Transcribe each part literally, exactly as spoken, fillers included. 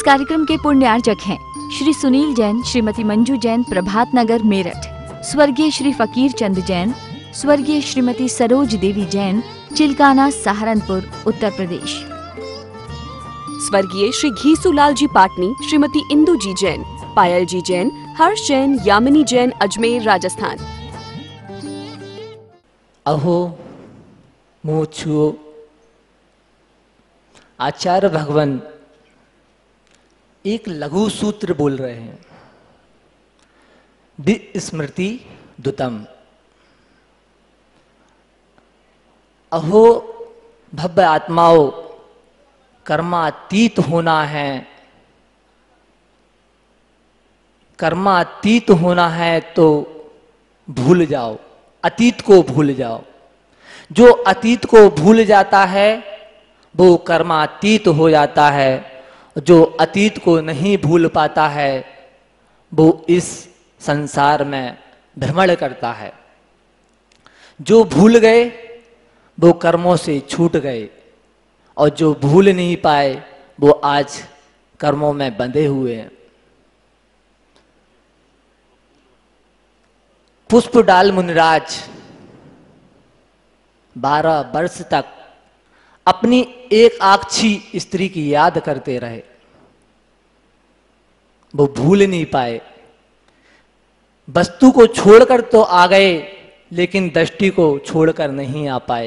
कार्यक्रम के पुण्यार्जक हैं श्री सुनील जैन, श्रीमती मंजू जैन, प्रभात नगर, मेरठ। स्वर्गीय श्री फकीर चंद जैन, स्वर्गीय श्रीमती सरोज देवी जैन, चिलकाना, सहारनपुर, उत्तर प्रदेश। स्वर्गीय श्री घीसूलाल जी पाटनी, श्रीमती इंदू जी जैन, पायल जी जैन, हर्ष जैन, यामिनी जैन, अजमेर, राजस्थान। अहो मुँह छुओ। आचार्य भगवान एक लघु सूत्र बोल रहे हैं, विस्मृति दुतम। अहो भव्य आत्माओं, कर्मातीत होना है। कर्मातीत होना है तो भूल जाओ, अतीत को भूल जाओ। जो अतीत को भूल जाता है वो कर्मातीत हो जाता है। जो अतीत को नहीं भूल पाता है वो इस संसार में भ्रमण करता है। जो भूल गए वो कर्मों से छूट गए, और जो भूल नहीं पाए वो आज कर्मों में बंधे हुए हैं। पुष्पडाल मुनिराज बारह वर्ष तक अपनी एक आक्षी स्त्री की याद करते रहे, वो भूल नहीं पाए। वस्तु को छोड़कर तो आ गए, लेकिन दृष्टि को छोड़कर नहीं आ पाए।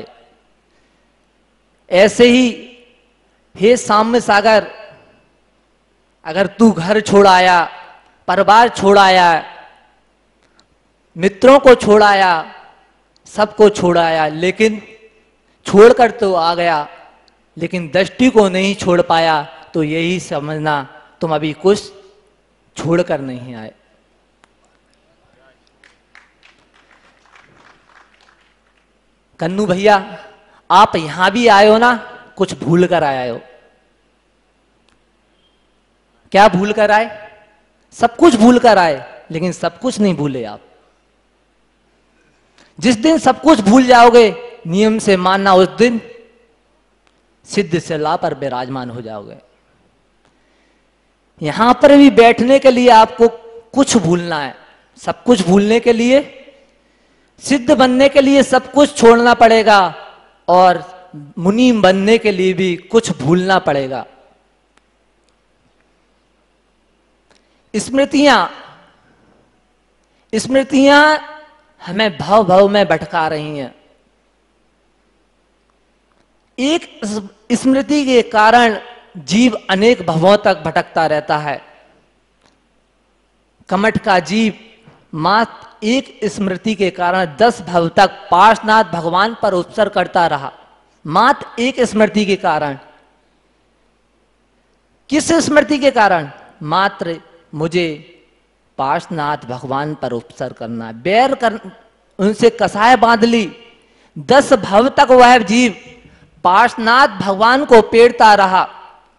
ऐसे ही हे साम्य सागर, अगर तू घर छोड़ आया, परिवार छोड़ आया, मित्रों को छोड़ आया, सबको छोड़ आया, लेकिन छोड़कर तो आ गया, लेकिन दृष्टि को नहीं छोड़ पाया, तो यही समझना तुम अभी कुछ छोड़कर नहीं आए। कन्नू भैया, आप यहां भी आए हो ना, कुछ भूल कर आए हो। क्या भूल कर आए? सब कुछ भूल कर आए, लेकिन सब कुछ नहीं भूले आप। जिस दिन सब कुछ भूल जाओगे, नियम से मानना, उस दिन सिद्ध से ला पर विराजमान हो जाओगे। यहां पर भी बैठने के लिए आपको कुछ भूलना है। सब कुछ भूलने के लिए, सिद्ध बनने के लिए सब कुछ छोड़ना पड़ेगा, और मुनि बनने के लिए भी कुछ भूलना पड़ेगा। स्मृतियां स्मृतियां हमें भाव भाव में भटका रही हैं। एक स्मृति के कारण जीव अनेक भवों तक भटकता रहता है। कमठ का जीव मात्र एक स्मृति के कारण दस भव तक पार्श्वनाथ भगवान पर उपसर्ग करता रहा, मात्र एक स्मृति के कारण। किस स्मृति के कारण? मात्र मुझे पार्श्वनाथ भगवान पर उपसर्ग करना, बैर कर उनसे कसाय बांध ली। दस भव तक वह जीव पार्श्वनाथ भगवान को पेड़ता रहा,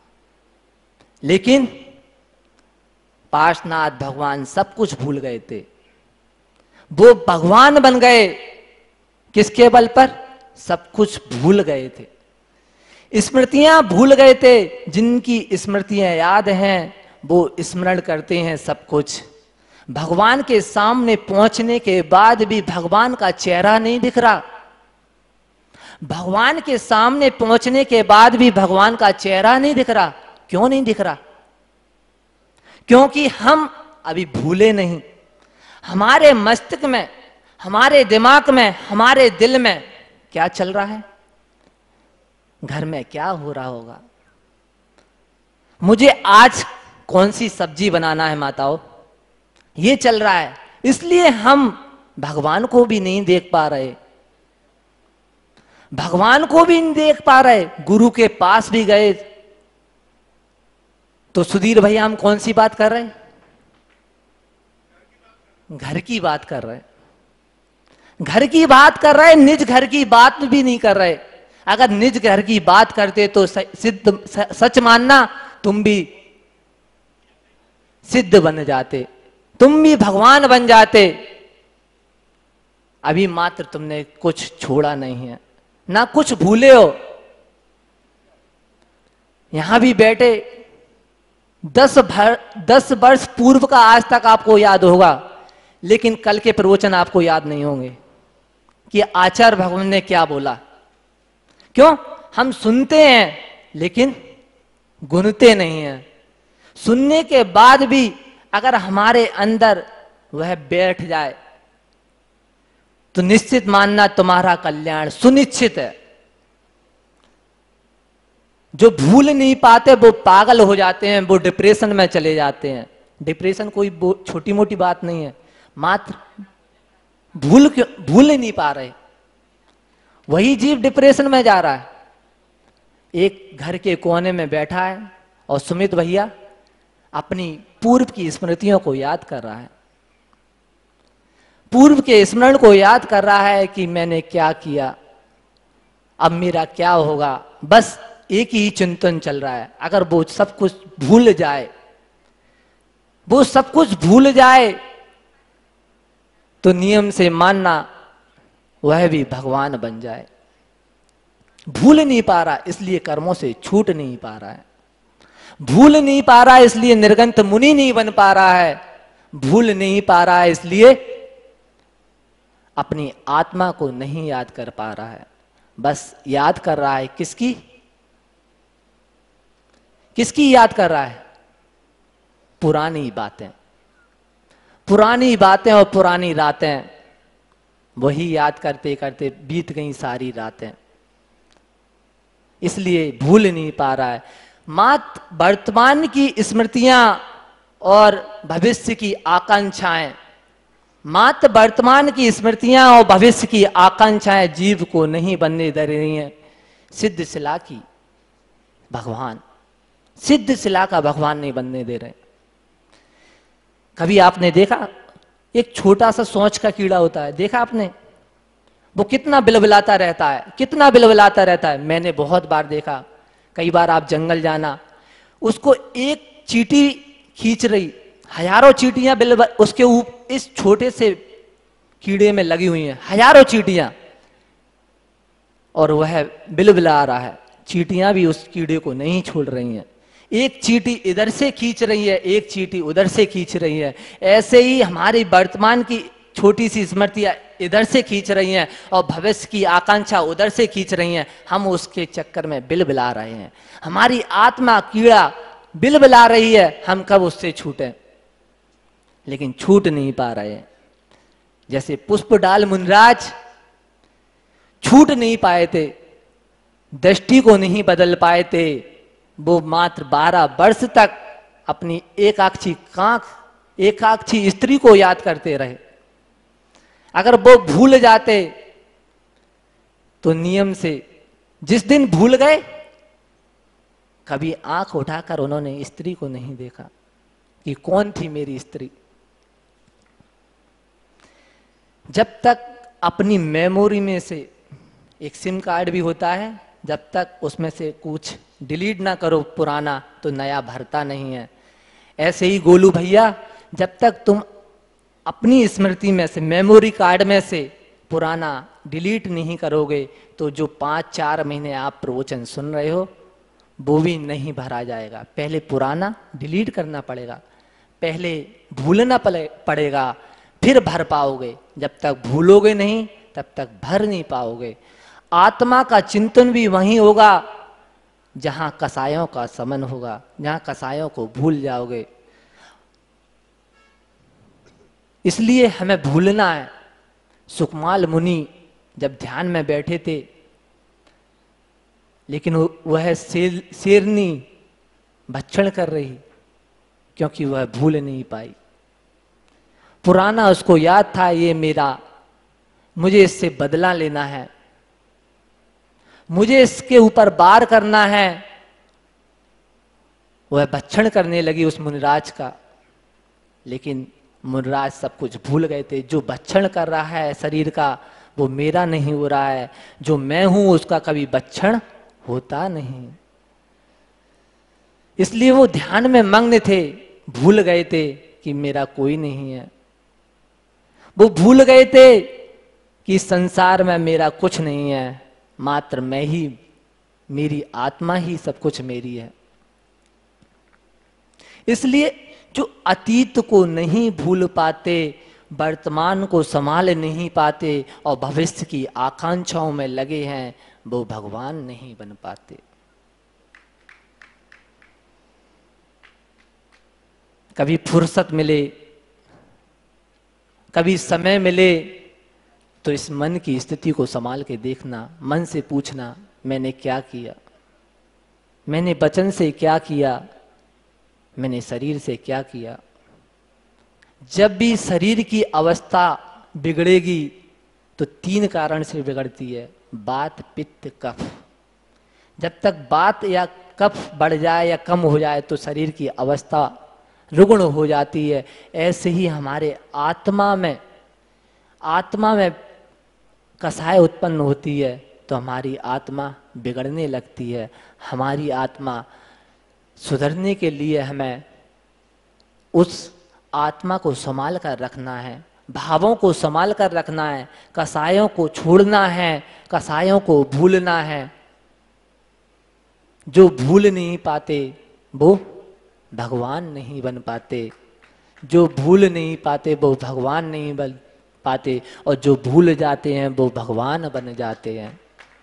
लेकिन पार्श्वनाथ भगवान सब कुछ भूल गए थे। वो भगवान बन गए किसके बल पर? सब कुछ भूल गए थे। स्मृतियां भूल गए थे। जिनकी स्मृतियां याद हैं वो स्मरण करते हैं सब कुछ। भगवान के सामने पहुंचने के बाद भी भगवान का चेहरा नहीं दिख रहा। भगवान के सामने पहुंचने के बाद भी भगवान का चेहरा नहीं दिख रहा। क्यों नहीं दिख रहा? क्योंकि हम अभी भूले नहीं। हमारे मस्तिष्क में, हमारे दिमाग में, हमारे दिल में क्या चल रहा है? घर में क्या हो रहा होगा? मुझे आज कौन सी सब्जी बनाना है माताओं, ये चल रहा है। इसलिए हम भगवान को भी नहीं देख पा रहे। भगवान को भी नहीं देख पा रहे। गुरु के पास भी गए तो सुधीर भैया हम कौन सी बात कर रहे हैं? घर की बात कर रहे हैं। घर की बात कर रहे हैं, निज घर की बात भी नहीं कर रहे। अगर निज घर की बात करते तो सिद्ध सच मानना, तुम भी सिद्ध बन जाते, तुम भी भगवान बन जाते। अभी मात्र तुमने कुछ छोड़ा नहीं है, ना कुछ भूले हो। यहां भी बैठे दस भर दस वर्ष पूर्व का आज तक आपको याद होगा, लेकिन कल के प्रवचन आपको याद नहीं होंगे कि आचार्य भगवान ने क्या बोला। क्यों? हम सुनते हैं लेकिन गुनते नहीं हैं। सुनने के बाद भी अगर हमारे अंदर वह बैठ जाए तो निश्चित मानना तुम्हारा कल्याण सुनिश्चित है। जो भूल नहीं पाते वो पागल हो जाते हैं, वो डिप्रेशन में चले जाते हैं। डिप्रेशन कोई छोटी मोटी बात नहीं है, मात्र भूल भूल नहीं पा रहे, वही जीव डिप्रेशन में जा रहा है। एक घर के कोने में बैठा है और सुमित भैया अपनी पूर्व की स्मृतियों को याद कर रहा है, पूर्व के स्मरण को याद कर रहा है कि मैंने क्या किया, अब मेरा क्या होगा। बस एक ही चिंतन चल रहा है। अगर वो सब कुछ भूल जाए, वो सब कुछ भूल जाए तो नियम से मानना वह भी भगवान बन जाए। भूल नहीं पा रहा इसलिए कर्मों से छूट नहीं पा रहा है, भूल नहीं पा रहा इसलिए निर्गंत मुनि नहीं बन पा रहा है, भूल नहीं पा रहा है इसलिए अपनी आत्मा को नहीं याद कर पा रहा है। बस याद कर रहा है किसकी किसकी याद कर रहा है? पुरानी बातें, पुरानी बातें और पुरानी रातें, वही याद करते करते बीत गई सारी रातें, इसलिए भूल नहीं पा रहा है। मात्र वर्तमान की स्मृतियां और भविष्य की आकांक्षाएं, मात्र वर्तमान की स्मृतियां और भविष्य की आकांक्षाएं जीव को नहीं बनने दे रही हैं। सिद्ध शिला की भगवान, सिद्ध शिला का भगवान नहीं बनने दे रहे। कभी आपने देखा एक छोटा सा सोच का कीड़ा होता है, देखा आपने? वो कितना बिलबिलाता रहता है, कितना बिलबिलाता रहता है। मैंने बहुत बार देखा, कई बार आप जंगल जाना, उसको एक चींटी खींच रही, हजारों चींटियां बिल उसके ऊपर इस छोटे से कीड़े में लगी हुई हैं, हजारों चींटियां, और वह बिलबिला रहा है। चींटियां भी उस कीड़े को नहीं छोड़ रही हैं। एक चींटी इधर से खींच रही है, एक चींटी उधर से खींच रही है। ऐसे ही हमारी वर्तमान की छोटी सी स्मृतियां इधर से खींच रही हैं और भविष्य की आकांक्षा उधर से खींच रही हैं। हम उसके चक्कर में बिलबिला रहे हैं। हमारी आत्मा कीड़ा बिलबिला रही है, हम कब उससे छूटें, लेकिन छूट नहीं पा रहे हैं। जैसे पुष्प डाल मुनराज छूट नहीं पाए थे, दृष्टि को नहीं बदल पाए थे। वो मात्र बारह वर्ष तक अपनी एकाक्षी कांख, एकाक्षी स्त्री को याद करते रहे। अगर वो भूल जाते तो नियम से जिस दिन भूल गए, कभी आंख उठाकर उन्होंने स्त्री को नहीं देखा कि कौन थी मेरी स्त्री। जब तक अपनी मेमोरी में से, एक सिम कार्ड भी होता है, जब तक उसमें से कुछ डिलीट ना करो पुराना तो नया भरता नहीं है। ऐसे ही गोलू भैया, जब तक तुम अपनी स्मृति में से, मेमोरी कार्ड में से पुराना डिलीट नहीं करोगे तो जो पाँच चार महीने आप प्रवचन सुन रहे हो वो भी नहीं भरा जाएगा। पहले पुराना डिलीट करना पड़ेगा, पहले भूलना पड़ेगा, फिर भर पाओगे। जब तक भूलोगे नहीं तब तक भर नहीं पाओगे। आत्मा का चिंतन भी वहीं होगा जहां कसायों का समन होगा, जहां कसायों को भूल जाओगे। इसलिए हमें भूलना है। सुकमाल मुनि जब ध्यान में बैठे थे, लेकिन वह शेर शेरनी भक्षण कर रही, क्योंकि वह भूल नहीं पाई। पुराना उसको याद था, ये मेरा, मुझे इससे बदला लेना है, मुझे इसके ऊपर वार करना है। वह भक्षण करने लगी उस मुनिराज का, लेकिन मुनिराज सब कुछ भूल गए थे। जो भक्षण कर रहा है शरीर का वो मेरा नहीं हो रहा है, जो मैं हूं उसका कभी भक्षण होता नहीं। इसलिए वो ध्यान में मग्न थे, भूल गए थे कि मेरा कोई नहीं है। वो भूल गए थे कि संसार में मेरा कुछ नहीं है, मात्र मैं ही, मेरी आत्मा ही सब कुछ मेरी है। इसलिए जो अतीत को नहीं भूल पाते, वर्तमान को संभाल नहीं पाते और भविष्य की आकांक्षाओं में लगे हैं, वो भगवान नहीं बन पाते। कभी फुर्सत मिले, कभी समय मिले, तो इस मन की स्थिति को संभाल के देखना, मन से पूछना, मैंने क्या किया, मैंने वचन से क्या किया, मैंने शरीर से क्या किया। जब भी शरीर की अवस्था बिगड़ेगी तो तीन कारण से बिगड़ती है, वात, पित्त, कफ। जब तक वात या कफ बढ़ जाए या कम हो जाए तो शरीर की अवस्था रुग्ण हो जाती है। ऐसे ही हमारे आत्मा में आत्मा में कसाय उत्पन्न होती है तो हमारी आत्मा बिगड़ने लगती है। हमारी आत्मा सुधरने के लिए हमें उस आत्मा को संभाल कर रखना है, भावों को संभाल कर रखना है, कसायों को छोड़ना है, कसायों को भूलना है। जो भूल नहीं पाते वो भगवान नहीं बन पाते, जो भूल नहीं पाते वो भगवान नहीं बन पाते, और जो भूल जाते हैं वो भगवान बन जाते हैं।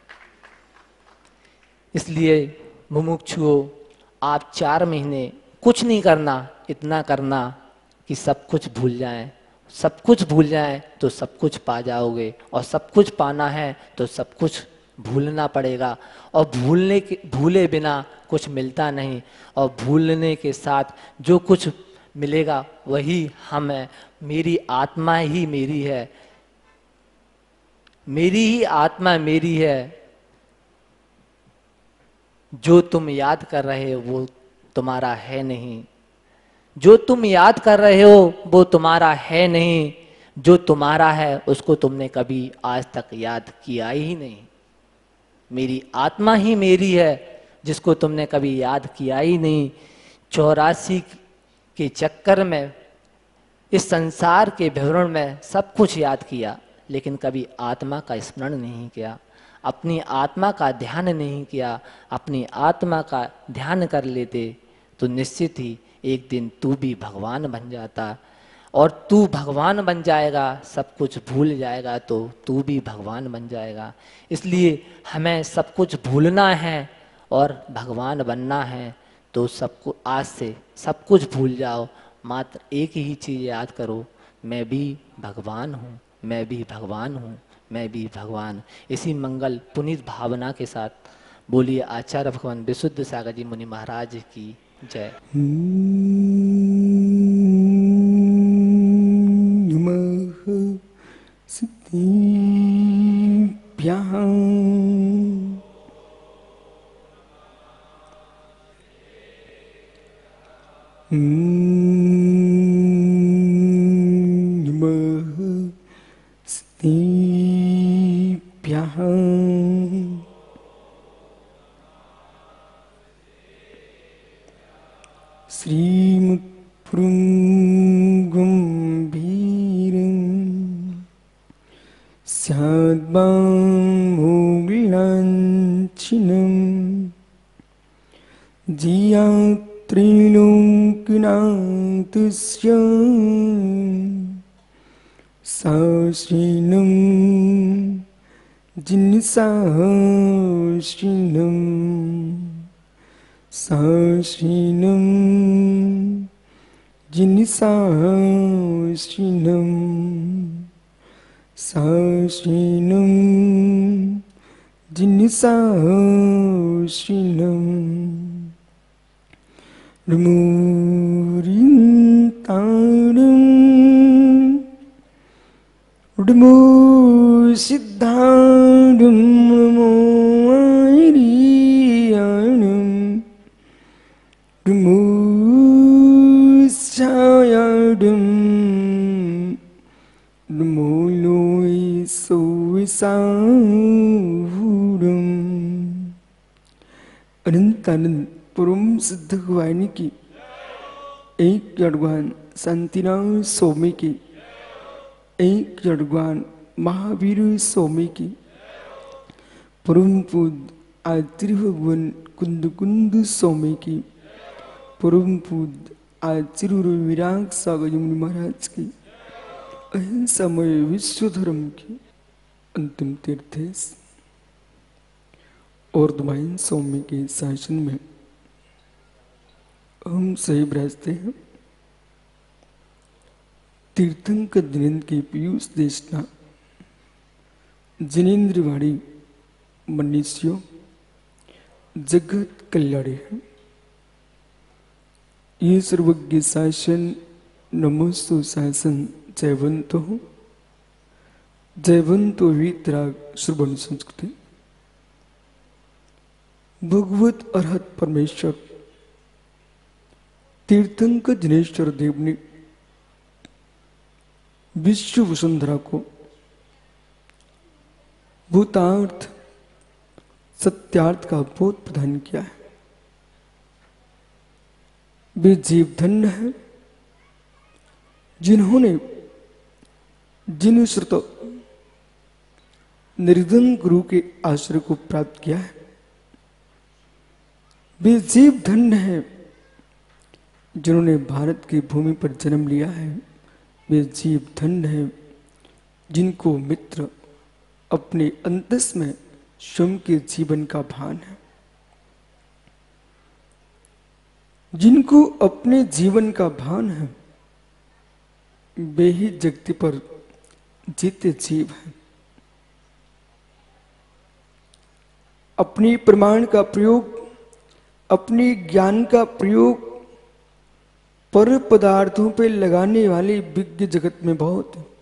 इसलिए मुमुक्षुओं, आप चार महीने कुछ नहीं करना, इतना करना कि सब कुछ भूल जाएं। सब कुछ भूल जाएं तो सब कुछ पा जाओगे, और सब कुछ पाना है तो सब कुछ भूलना पड़ेगा, और भूलने के भूले बिना कुछ मिलता नहीं, और भूलने के साथ जो कुछ मिलेगा वही हम है। मेरी आत्मा ही मेरी है, मेरी ही आत्मा मेरी है। जो तुम याद कर रहे हो वो तुम्हारा है नहीं, जो तुम याद कर रहे हो वो तुम्हारा है नहीं, जो तुम्हारा है उसको तुमने कभी आज तक याद किया ही नहीं। मेरी आत्मा ही मेरी है जिसको तुमने कभी याद किया ही नहीं। चौरासी के चक्कर में, इस संसार के विवरण में सब कुछ याद किया, लेकिन कभी आत्मा का स्मरण नहीं किया, अपनी आत्मा का ध्यान नहीं किया। अपनी आत्मा का ध्यान कर लेते तो निश्चित ही एक दिन तू भी भगवान बन जाता, और तू भगवान बन जाएगा, सब कुछ भूल जाएगा तो तू भी भगवान बन जाएगा। इसलिए हमें सब कुछ भूलना है और भगवान बनना है। तो सबको आज से सब कुछ भूल जाओ, मात्र एक ही चीज़ याद करो, मैं भी भगवान हूँ, मैं भी भगवान हूँ, मैं भी भगवान। इसी मंगल पुनीत भावना के साथ बोलिए आचार्य भगवान विशुद्ध सागर जी मुनि महाराज की जय। सहस्रिणं जिनसहस्रिणं सहस्रिणं जिनसहस्रिणं सहस्रिणं जिनसहस्रिणं रुमुरिन्तारं रुमु सिद्धारं रुमु आर्याणं रुमु सायाडं रुमु लोय सोसाहुरं। अनंत अनंत परम सिद्ध भगवान की एक जड़वान शांतिनाथ स्वामी की, एक जड़वान महावीर स्वामी की, परम पूज्य आचार्य भगवान कुंद कुंद स्वामी की, परम पूज्य आज चिरूर विराग सागर यमुनी महाराज की अहिंसामय विश्व धर्म की अंतिम तीर्थेश और दुमाइन सौम्य के शासन में हम सही विराजते हैं। तीर्थंकर जिनेन्द्र की पीयूष देशना जिनेन्द्र वाणी मनीषियों जगत कल्याणी है। ये सर्वज्ञ शासन नमोस्तु शासन जयवंतो जयवंतो वीतराग श्रवण संस्कृति। भगवत अरहत परमेश्वर तीर्थंकर जिनेश्वर देव ने विश्व वसुंधरा को भूतार्थ सत्यार्थ का बोध प्रदान किया है। वे जीव धन्य है जिन्होंने जिन श्रुत निर्धन गुरु के आश्रय को प्राप्त किया है। वे जीव धन्य है जिन्होंने भारत की भूमि पर जन्म लिया है। वे जीव धन्य है जिनको मित्र अपने अंतस में स्वयं के जीवन का भान है, जिनको अपने जीवन का भान है। वे ही जगति पर जीते जीव हैं। अपनी प्रमाण का प्रयोग, अपने ज्ञान का प्रयोग पर पदार्थों पे लगाने वाले विज्ञ जगत में बहुत है।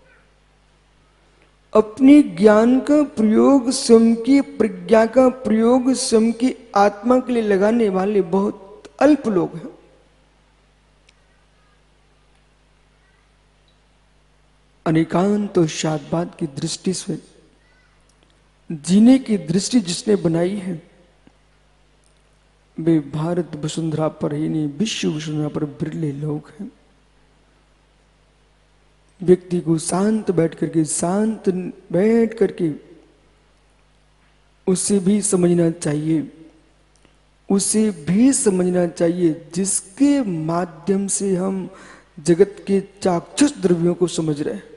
अपने ज्ञान का प्रयोग, स्वयं की प्रज्ञा का प्रयोग स्वयं की आत्मा के लिए लगाने वाले बहुत अल्प लोग हैं। अनेकांत तो शादबाद की दृष्टि से जीने की दृष्टि जिसने बनाई है, वे भारत वसुंधरा पर ही नहीं विश्व वसुंधरा पर बिरले लोग हैं। व्यक्ति को शांत बैठ करके शांत बैठ करके उसे भी समझना चाहिए, उसे भी समझना चाहिए जिसके माध्यम से हम जगत के चाक्षुष द्रव्यों को समझ रहे हैं।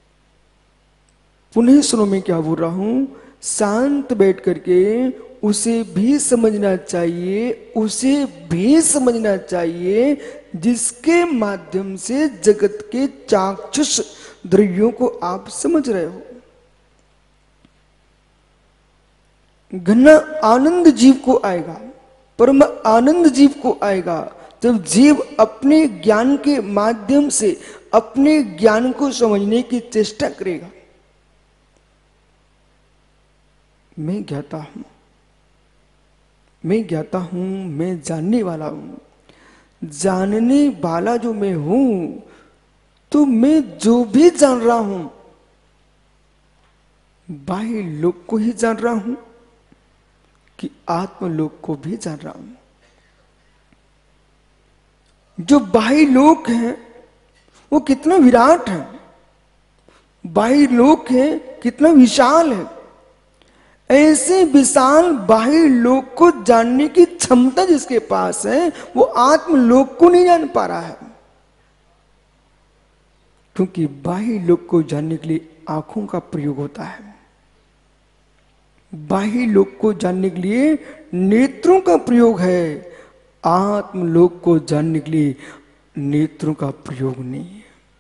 पुनः सुनो मैं क्या बोल रहा हूं, शांत बैठ करके उसे भी समझना चाहिए, उसे भी समझना चाहिए जिसके माध्यम से जगत के चाक्षुष द्रव्यों को आप समझ रहे हो। घना आनंद जीव को आएगा, परम आनंद जीव को आएगा जब जीव अपने ज्ञान के माध्यम से अपने ज्ञान को समझने की चेष्टा करेगा। मैं ज्ञाता हूं, मैं ज्ञाता हूं, मैं जानने वाला हूं। जानने वाला जो मैं हूं, तो मैं जो भी जान रहा हूं बाह्य लोक को ही जान रहा हूं कि आत्मलोक को भी जान रहा हूं। जो बाह्य लोक है वो कितना विराट है, बाह्य लोक है कितना विशाल है। ऐसे विशाल बाह्य लोक को जानने की क्षमता जिसके पास है वो आत्मलोक को नहीं जान पा रहा है, क्योंकि बाह्य लोक को जानने के लिए आंखों का प्रयोग होता है। बाह्य लोक को जानने के लिए नेत्रों का प्रयोग है, आत्मलोक को जानने के लिए नेत्रों का प्रयोग नहीं है।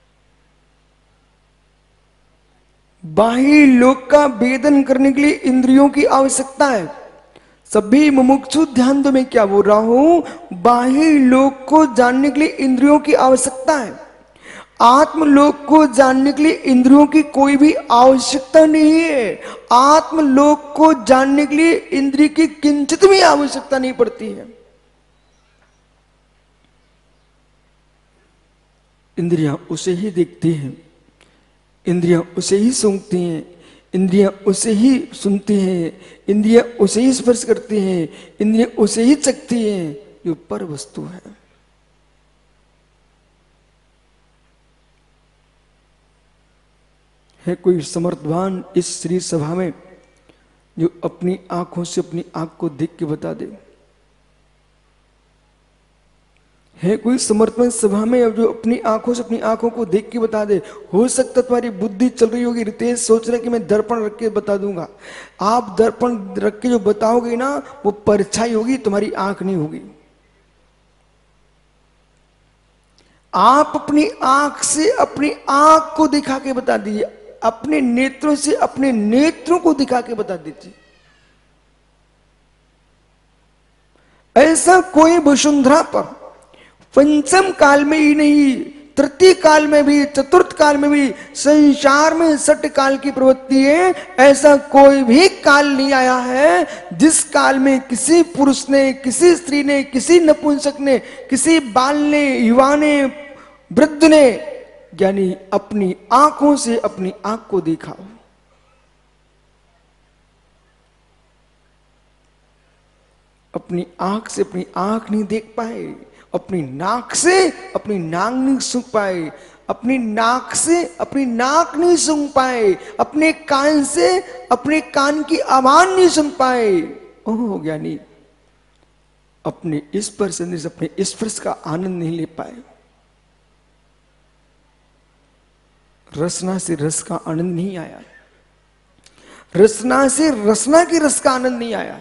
बाह्य लोक का वेदन करने के लिए इंद्रियों की आवश्यकता है। सभी मुमुक्षु ध्यान दो, मैं क्या बोल रहा हूं, बाह्य लोक को जानने के लिए इंद्रियों की आवश्यकता है। आत्मलोक को जानने के लिए इंद्रियों की कोई भी आवश्यकता नहीं है। आत्मलोक को जानने के लिए इंद्रिय की किंचित भी आवश्यकता नहीं पड़ती है। इंद्रियां उसे ही देखती हैं, इंद्रियां उसे ही सूंघती हैं, इंद्रियां उसे ही सुनती हैं, इंद्रियां उसे ही स्पर्श करती हैं, इंद्रियां उसे ही चखती हैं जो पर वस्तु है। है कोई समर्थवान इस श्री सभा में जो अपनी आंखों से अपनी आंख को देख के बता दे, है कोई समर्थन सभा में अब जो अपनी आंखों से अपनी आंखों को देख के बता दे? हो सकता तुम्हारी बुद्धि चल रही होगी, रितेश सोच रहे कि मैं दर्पण रख के बता दूंगा। आप दर्पण रख के जो बताओगे ना, वो परछाई होगी, तुम्हारी आंख नहीं होगी। आप अपनी आंख से अपनी आंख को दिखा के बता दीजिए, अपने नेत्रों से अपने नेत्रों को दिखा के बता दीजिए। ऐसा कोई वसुंधरा पर पंचम काल में ही नहीं, तृतीय काल में भी, चतुर्थ काल में भी, संसार में सट काल की प्रवृत्ति है। ऐसा कोई भी काल नहीं आया है जिस काल में किसी पुरुष ने, किसी स्त्री ने, किसी नपुंसक ने, किसी बाल ने, युवा ने, वृद्ध ने, यानी अपनी आंखों से अपनी आंख को देखा हो। अपनी आंख से अपनी आंख नहीं देख पाए, अपनी नाक से अपनी नाक नहीं सूंघ पाए, अपनी नाक से अपनी नाक नहीं सूंघ पाए, अपने कान से अपने कान की आवाज नहीं सुन पाए। ओह ज्ञानी, अपने स्पर्श से अपने स्पर्श का आनंद नहीं ले पाए, रसना से रस का आनंद नहीं आया, रसना से रसना की रस का आनंद नहीं आया।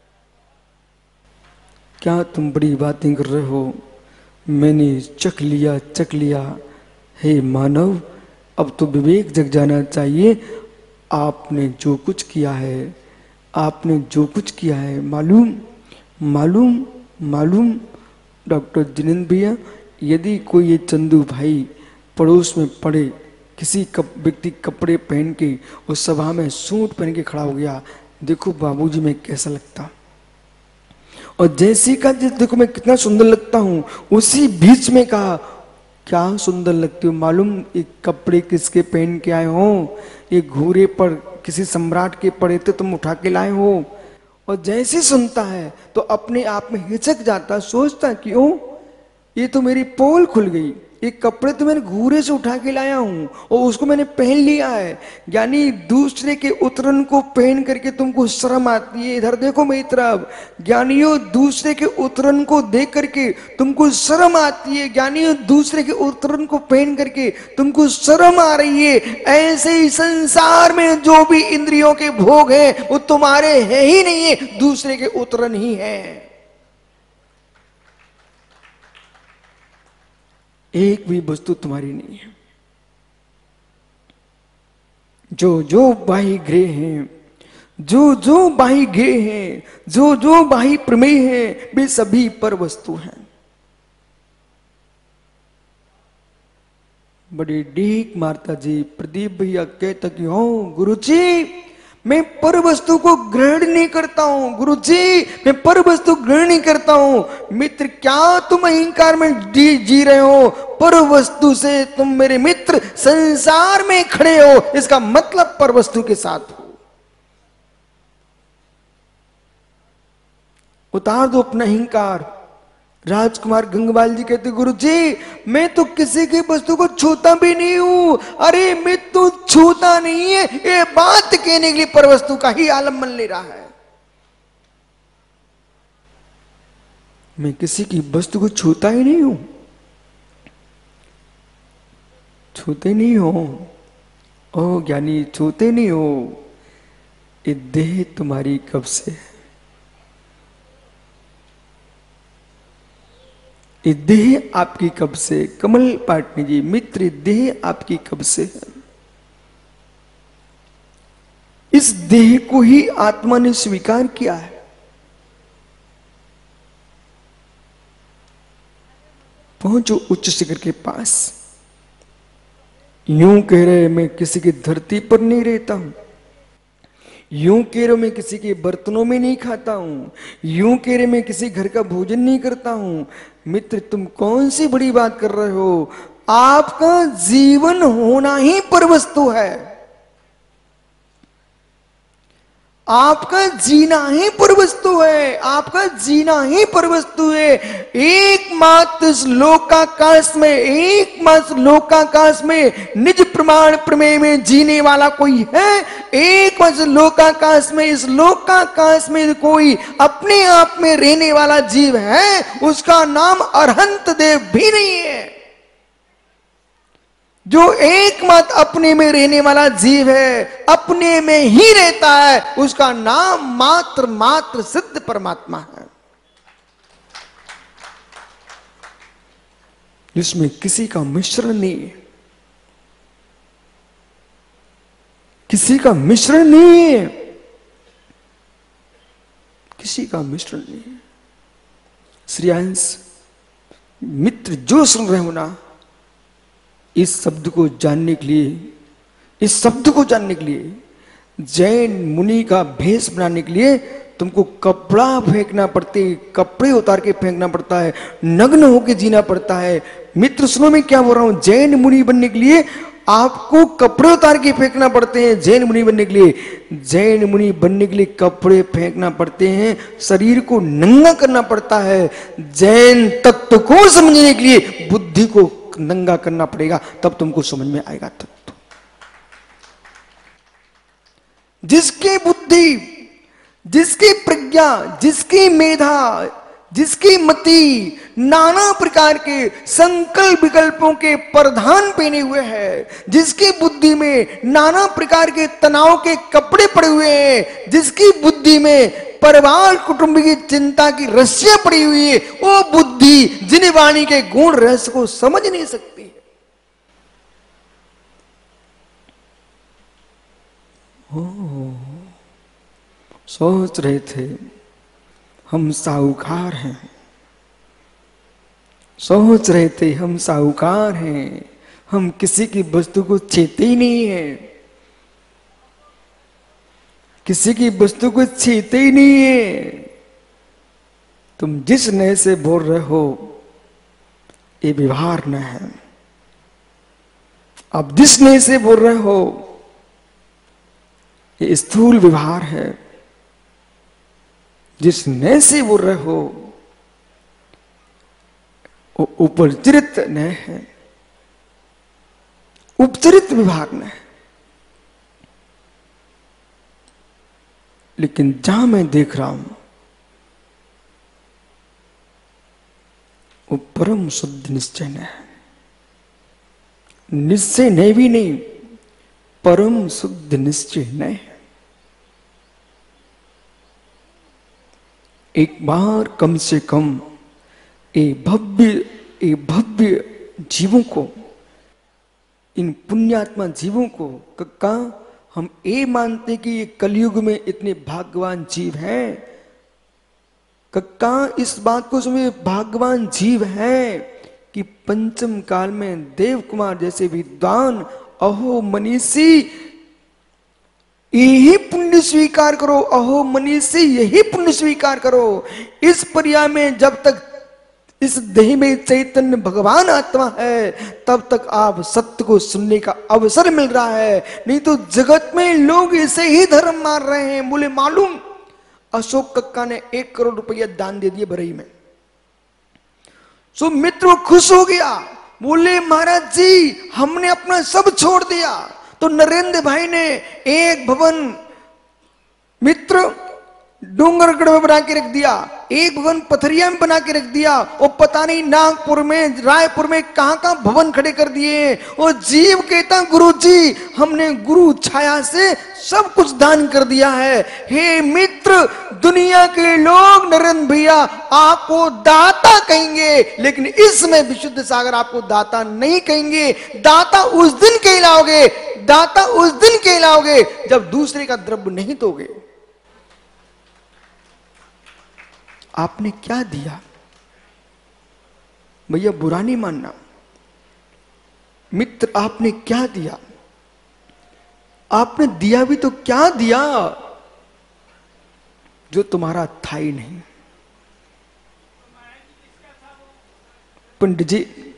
क्या तुम बड़ी बातें कर रहे हो? मैंने चख लिया चख लिया। हे मानव, अब तो विवेक जग जाना चाहिए। आपने जो कुछ किया है, आपने जो कुछ किया है, मालूम मालूम मालूम डॉक्टर जिनेंद्र भैया, यदि कोई ये चंदू भाई पड़ोस में पड़े, किसी कप, व्यक्ति कपड़े पहन के उस सभा में सूट पहन के खड़ा हो गया, देखो बाबूजी में कैसा लगता। और जैसी का देखो मैं कितना सुंदर लगता हूं, उसी बीच में कहा क्या सुंदर लगती हो। मालूम ये कपड़े किसके पहन के आए हो? ये घूरे पर किसी सम्राट के पड़े थे, तुम उठा के लाए हो। और जैसे सुनता है तो अपने आप में हिचक जाता, सोचता कि ओ ये तो मेरी पोल खुल गई, ये कपड़े तो मैंने घूरे से उठा के लाया हूं और उसको मैंने पहन लिया है। यानी दूसरे के उतरन को पहन करके तुमको शर्म आती है। इधर देखो मेरी तरफ, ज्ञानियों, दूसरे के उतरन को देख करके तुमको शर्म आती है। ज्ञानियों, दूसरे के उतरन को पहन करके तुमको शर्म आ रही है। ऐसे ही संसार में जो भी इंद्रियों के भोग हैं वो तुम्हारे है ही नहीं है, दूसरे के उतरन ही है। एक भी वस्तु तुम्हारी नहीं है। जो जो बाह्य गृह हैं, जो जो बाह्य गृह हैं, जो जो बाह्य प्रमेय हैं, वे सभी पर वस्तु हैं। बड़ी डीक मारता जी प्रदीप भैया कहता कि हो गुरुजी मैं पर वस्तु को ग्रहण नहीं करता हूं, गुरुजी मैं पर वस्तु ग्रहण नहीं करता हूं। मित्र, क्या तुम अहंकार में जी, जी रहे हो? पर वस्तु से तुम मेरे मित्र संसार में खड़े हो, इसका मतलब पर वस्तु के साथ हो। उतार दो अपना अहंकार। राजकुमार गंगवाल जी कहते गुरुजी मैं तो किसी की वस्तु को छूता भी नहीं हूं। अरे मैं तो छूता नहीं है, ये बात कहने के लिए पर वस्तु का ही आलम्बन ले रहा है। मैं किसी की वस्तु को छूता ही नहीं हूं, छूते नहीं हो। ओ ज्ञानी, छूते नहीं हो। ये देह तुम्हारी कब से है? ये देह आपकी कब से? कमल पाटनी जी, मित्र, देह आपकी कब से है? इस देह को ही आत्मा ने स्वीकार किया है। पहुंचो उच्च शिखर के पास। यूं कह रहे मैं किसी की धरती पर नहीं रहता हूं, यूं कह रहे मैं किसी के बर्तनों में नहीं खाता हूं, यूं कह रहे मैं किसी घर का भोजन नहीं करता हूं। मित्र, तुम कौन सी बड़ी बात कर रहे हो? आपका जीवन होना ही पर वस्तु है। आपका जीना ही परवस्तु है, आपका जीना ही परवस्तु है। एकमात्र इस लोकाकाश में, एकमात्र लोकाकाश में निज प्रमाण प्रमेय में जीने वाला कोई है? एकमात्र लोकाकाश में, इस लोकाकाश में कोई अपने आप में रहने वाला जीव है? उसका नाम अरहंत देव भी नहीं है। जो एकमात्र अपने में रहने वाला जीव है, अपने में ही रहता है, उसका नाम मात्र मात्र सिद्ध परमात्मा है, जिसमें किसी का मिश्रण नहीं है, किसी का मिश्रण नहीं है, किसी का मिश्रण नहीं है। श्रेयांश मित्र जो सुन रहे हो ना, इस शब्द को जानने के लिए, इस शब्द को जानने के लिए, जैन मुनि का भेष बनाने के लिए तुमको कपड़ा फेंकना पड़ते, कपड़े उतार के फेंकना पड़ता है, नग्न होके जीना पड़ता है। मित्र सुनो मैं क्या बोल रहा हूं, जैन मुनि बनने के लिए आपको कपड़े उतार के फेंकना पड़ते हैं। जैन मुनि बनने के लिए, जैन मुनि बनने के लिए कपड़े फेंकना पड़ते हैं, शरीर को नंगा करना पड़ता है। जैन तत्व को समझने के लिए बुद्धि को नंगा करना पड़ेगा, तब तुमको समझ में आएगा तत्व। जिसकी बुद्धि, जिसकी प्रज्ञा, जिसकी मेधा, जिसकी मति नाना प्रकार के संकल्प विकल्पों के प्रधान पहने हुए है, जिसकी बुद्धि में नाना प्रकार के तनाव के कपड़े पड़े हुए हैं, जिसकी बुद्धि में परिवार कुटुंब की चिंता की रस्सियां पड़ी हुई है, वो बुद्धि जिन वाणी के गुण रहस्य को समझ नहीं सकती है। ओ, सोच रहे थे हम साहूकार हैं, सोच रहे थे हम साहूकार हैं, हम किसी की वस्तु को छेते ही नहीं है, किसी की वस्तु को छीते ही नहीं है। तुम जिस नए से बोल रहे हो ये व्यवहार न है, अब जिस नए से बोल रहे हो ये स्थूल व्यवहार है, जिस नए से बोल रहे हो वो उपचरित नए है, उपचरित व्यवहार न है। लेकिन जहां मैं देख रहा हूं वो परम शुद्ध निश्चय न है, निश्चय नहीं भी नहीं, परम शुद्ध निश्चय न है। एक बार कम से कम ये भव्य ये भव्य जीवों को, इन पुण्यात्मा जीवों को का हम ये मानते कि ये कलयुग में इतने भाग्यवान जीव हैं, कक्का इस बात को समझे भाग्यवान जीव हैं कि पंचम काल में देव कुमार जैसे विद्वान अहो मनीषी यही पुण्य स्वीकार करो, अहो मनीषी यही पुण्य स्वीकार करो। इस पर्याय में जब तक इस देह में चैतन्य भगवान आत्मा है तब तक आप सत्य को सुनने का अवसर मिल रहा है, नहीं तो जगत में लोग इसे ही धर्म मार रहे हैं। बोले मालूम अशोक कक्का ने एक करोड़ रुपया दान दे दिए बरई में, सो मित्र खुश हो गया, बोले महाराज जी हमने अपना सब छोड़ दिया। तो नरेंद्र भाई ने एक भवन मित्र डूंगरगढ़ में बना के रख दिया, एक भवन पथरिया में बना के रख दिया, और पता नहीं नागपुर में रायपुर में कहां कहां भवन खड़े कर दिए। और जीव कहता गुरुजी हमने गुरु छाया से सब कुछ दान कर दिया है। हे मित्र दुनिया के लोग नरेंद्र भैया आपको दाता कहेंगे, लेकिन इसमें विशुद्ध सागर आपको दाता नहीं कहेंगे। दाता उस दिन कहलाओगे, दाता उस दिन कहलाओगे जब दूसरे का द्रव्य नहीं दोगे। आपने क्या दिया भैया, बुरा नहीं मानना मित्र, आपने क्या दिया? आपने दिया भी तो क्या दिया जो तुम्हारा था ही नहीं। पंडित जी,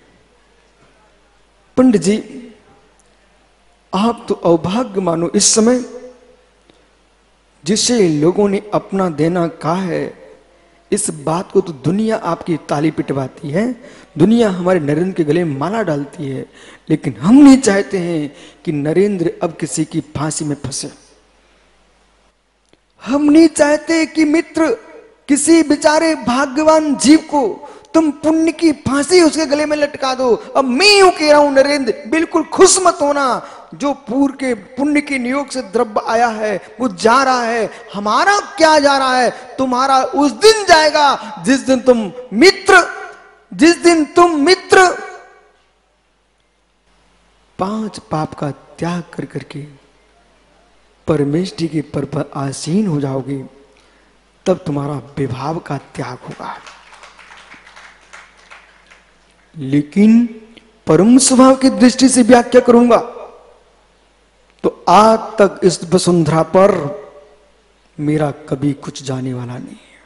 पंडित जी आप तो अभाग्य मानो, इस समय जिसे लोगों ने अपना देना कहा है, इस बात को तो दुनिया आपकी ताली पिटवाती है, दुनिया हमारे नरेंद्र के गले में माला डालती है, लेकिन हम नहीं चाहते हैं कि नरेंद्र अब किसी की फांसी में फंसे। हम नहीं चाहते कि मित्र किसी बेचारे भाग्यवान जीव को तुम पुण्य की फांसी उसके गले में लटका दो। अब मैं यूं कह रहा हूं नरेंद्र, बिल्कुल खुश मत होना। जो पूर्व के पुण्य के नियोग से द्रव्य आया है वो जा रहा है, हमारा क्या जा रहा है, तुम्हारा उस दिन जाएगा जिस दिन तुम मित्र जिस दिन तुम मित्र पांच पाप का त्याग कर करके परमेष्टि के पर पर आसीन हो जाओगे, तब तुम्हारा विभाव का त्याग होगा। लेकिन परम स्वभाव की दृष्टि से व्याख्या करूंगा तो आज तक इस वसुंधरा पर मेरा कभी कुछ जाने वाला नहीं है।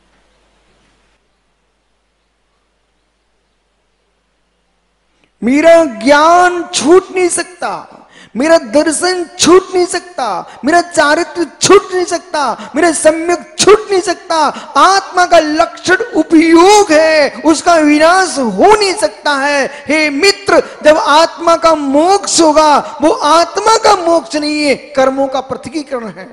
मेरा ज्ञान छूट नहीं सकता, मेरा दर्शन छूट नहीं सकता, मेरा चारित्र छूट नहीं सकता, मेरा सम्यक छूट नहीं सकता। आत्मा का लक्षण उपयोग है, उसका विनाश हो नहीं सकता है। हे मित्र, जब आत्मा का मोक्ष होगा, वो आत्मा का मोक्ष नहीं है, कर्मों का पृथकीकरण है।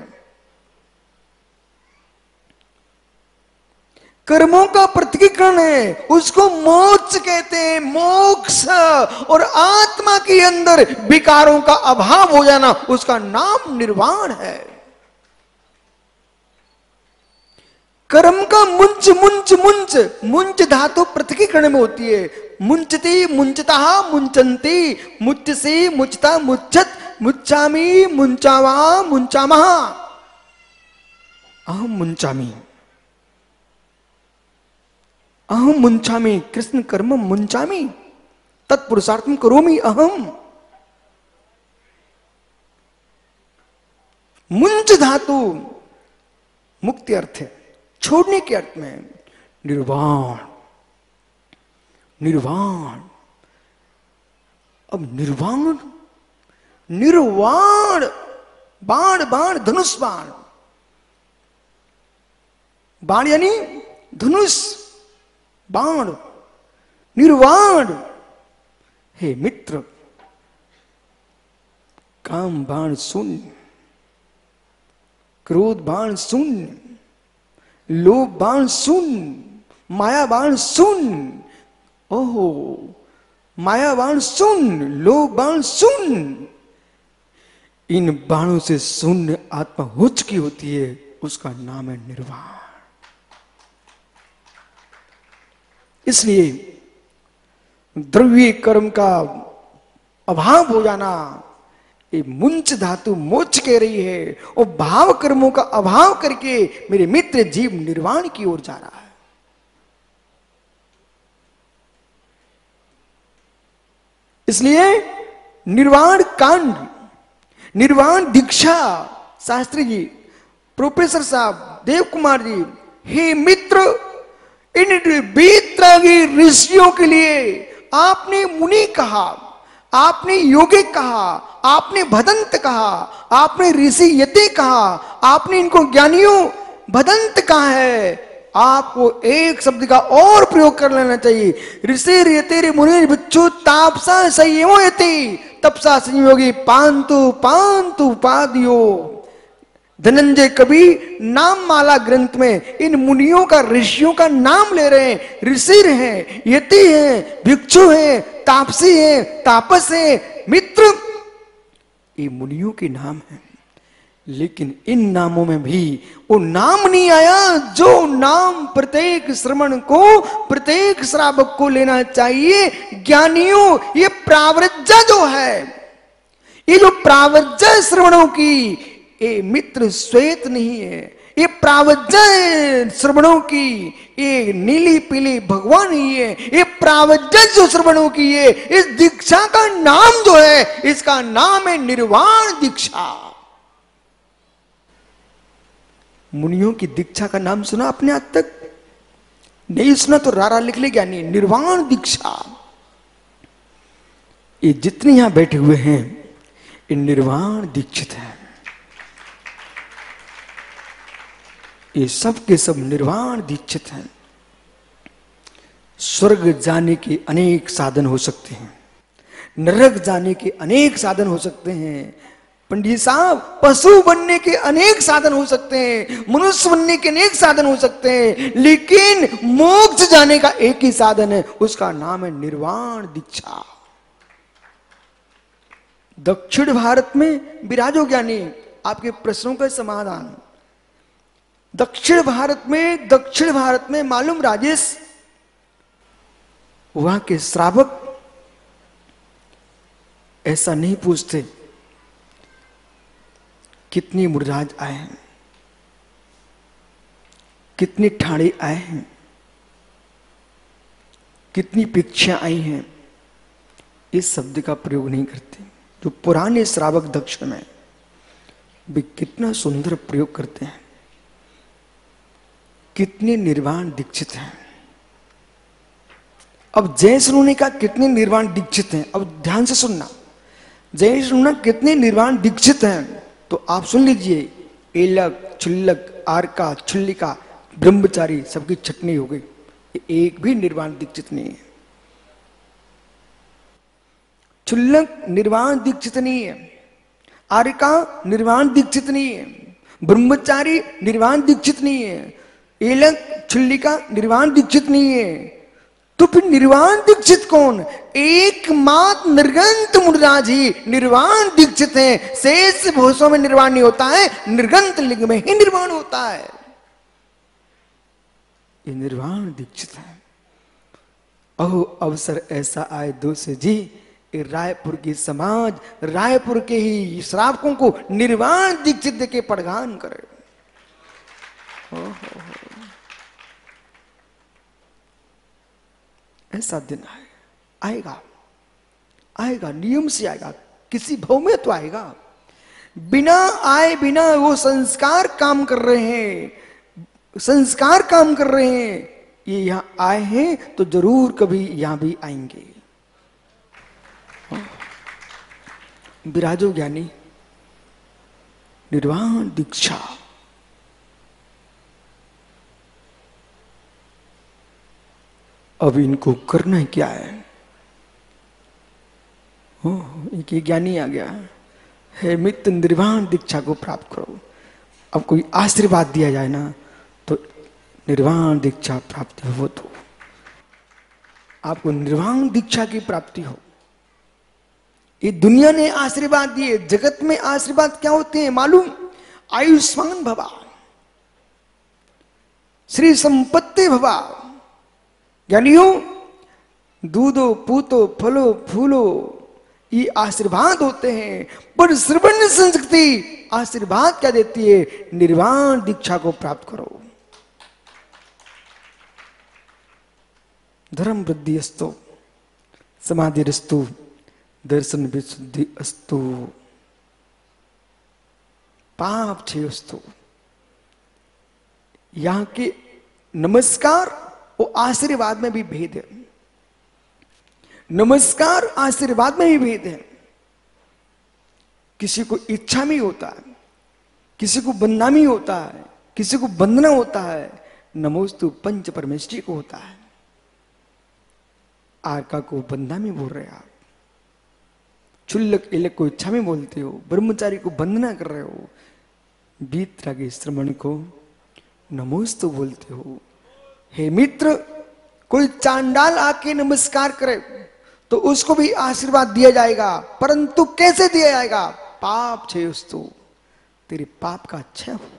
कर्मों का पृथकीकरण है, उसको मोक्ष कहते हैं, मोक्ष। और आत्मा के अंदर विकारों का अभाव हो जाना, उसका नाम निर्वाण है। कर्म का मुंच मुंच मुंच मुंच धातु पृथकीकरण में होती है। मुंचती मुंचता मुंचंती, मुच्च से मुचता मुच्छत, मुच्चामी मुंचावा मुंचामह, अहम मुंचामी अहम मुंचामी, कृष्ण कर्म मुंचामी, तत्पुरुषार्थम करोमि अहम। मुंच धातु मुक्ति अर्थ है, छोड़ने के अर्थ में। निर्वाण निर्वाण अब निर्वाण निर्वाण बाण बाण धनुष बाण, बाण यानी धनुष, बाण निर्वाण। हे मित्र, काम बाण शून्य, क्रोध बाण शून्य, लोभ बाण शून्य, माया बाण शून्य। ओहो, माया बाण शून्य, लोभ बाण शून्य। इन बाणों से शून्य आत्मा हो चुकी होती है, उसका नाम है निर्वाण। इसलिए द्रव्य कर्म का अभाव हो जाना, ये मुंच धातु मोक्ष कह रही है, और भाव कर्मों का अभाव करके मेरे मित्र जीव निर्वाण की ओर जा रहा है। इसलिए निर्वाण कांड, निर्वाण दीक्षा, शास्त्री जी, प्रोफेसर साहब, देव कुमार जी, हे मित्र, इन बेत्रागी ऋषियों के लिए आपने मुनि कहा, आपने योगिक कहा, आपने भदंत कहा, आपने ऋषि यति कहा, आपने इनको ज्ञानियों भदंत कहा है। आपको एक शब्द का और प्रयोग कर लेना चाहिए। ऋषि यति मुनि बिच्छु तापसा संयमो यति, तपसा संयोगी पांतु पांतु उपाधियो। धनंजय कवि नाम माला ग्रंथ में इन मुनियों का, ऋषियों का नाम ले रहे हैं। ऋषि हैं, यति हैं, भिक्षु हैं, तापसी हैं, तापस हैं, मित्र, ये मुनियों के नाम हैं। लेकिन इन नामों में भी वो नाम नहीं आया जो नाम प्रत्येक श्रवण को, प्रत्येक श्रावक को लेना चाहिए। ज्ञानियों, ये प्रावृज्जा जो है, ये जो प्रावृज्जा श्रवणों की, ये मित्र श्वेत नहीं है, ये प्रावज्य श्रवणों की, ये नीली पीली भगवान नहीं है, ये प्रावज्य जो श्रवणों की है। इस दीक्षा का नाम जो है, इसका नाम है निर्वाण दीक्षा। मुनियों की दीक्षा का नाम सुना आपने आज तक? नहीं सुना तो रारा लिख ले, ज्ञानी, निर्वाण दीक्षा। ये जितने यहां बैठे हुए हैं, ये निर्वाण दीक्षित है। ये सब के सब निर्वाण दीक्षित हैं। स्वर्ग जाने के अनेक साधन हो सकते हैं, नरक जाने के अनेक साधन हो सकते हैं, पंडित साहब पशु बनने के अनेक साधन हो सकते हैं, मनुष्य बनने के अनेक साधन हो सकते हैं, लेकिन मोक्ष जाने का एक ही साधन है, उसका नाम है निर्वाण दीक्षा। दक्षिण भारत में विराजो ज्ञानी, आपके प्रश्नों का समाधान। दक्षिण भारत में दक्षिण भारत में मालूम राजेश, वहां के श्रावक ऐसा नहीं पूछते कितनी मुर्राज आए हैं, कितनी ठाणे आए हैं, कितनी पिक्छा आई हैं, इस शब्द का प्रयोग नहीं करते। जो पुराने श्रावक दक्षिण में वे कितना सुंदर प्रयोग करते हैं, कितने निर्वाण दीक्षित हैं। अब जय श्री ने कहा कितने निर्वाण दीक्षित हैं, अब ध्यान से सुनना। जय श्री कितने निर्वाण दीक्षित हैं तो आप सुन लीजिए। एलक, छुल्लक, आरका, छुल्लिका, ब्रह्मचारी सबकी छटनी हो गई, एक भी निर्वाण दीक्षित नहीं है। छुल्लक निर्वाण दीक्षित नहीं है, आरका निर्वाण दीक्षित नहीं है, ब्रह्मचारी निर्वाण दीक्षित नहीं है, एलक छुल्लिका निर्वाण दीक्षित नहीं है। तो फिर निर्वाण दीक्षित कौन? एकमात्र निर्गंत मुनिराज ही निर्वाण दीक्षित है। शेष भूषों में निर्वाण नहीं होता है, निर्गंत लिंग में ही निर्वाण होता है। ये निर्वाण दीक्षित है। अहो अवसर ऐसा आए दोस्त जी, रायपुर की समाज रायपुर के ही श्रावकों को निर्वाण दीक्षित देके प्रदान करे। हो, हो, हो। ऐसा दिन आएगा, आएगा आएगा नियम से आएगा, किसी भाव में तो आएगा। बिना आए बिना वो संस्कार काम कर रहे हैं, संस्कार काम कर रहे हैं। ये यहां आए हैं तो जरूर कभी यहां भी आएंगे। विराजो ज्ञानी निर्वाण दीक्षा। अब इनको करना क्या है? हो एक ज्ञानी आ गया है, मित्र निर्वाण दीक्षा को प्राप्त करो। अब कोई आशीर्वाद दिया जाए ना तो निर्वाण दीक्षा प्राप्ति हो, तो आपको निर्वाण दीक्षा की प्राप्ति हो। ये दुनिया ने आशीर्वाद दिए, जगत में आशीर्वाद क्या होते हैं मालूम? आयुष्मान भवा, श्री संपत्ति भवा। ज्ञानियों, दूधो पूतो फलो फूलो ये आशीर्वाद होते हैं, पर श्रवण संस्कृति आशीर्वाद क्या देती है? निर्वाण दीक्षा को प्राप्त करो। धर्म वृद्धि अस्तु, समाधि रस्तु, दर्शन विशुद्धि अस्तु, पाप क्षय अस्तु। यहां के नमस्कार और आशीर्वाद में भी भेद है। नमस्कार आशीर्वाद में भी भेद है। किसी को इच्छा में होता है, किसी को वंदना में होता है, किसी को वंदना होता है। नमोस्तु पंच परमेष्टि को होता है। आरका को वंदना में बोल रहे आप, चुल्लक इलक को इच्छा में बोलते हो, ब्रह्मचारी को वंदना कर रहे हो, बीतरागी श्रमण को नमोस्तु बोलते हो। हे मित्र, कोई चांडाल आके नमस्कार करे तो उसको भी आशीर्वाद दिया जाएगा, परंतु कैसे दिया जाएगा? पाप क्षयस्तु, तेरे पाप का क्षय हो।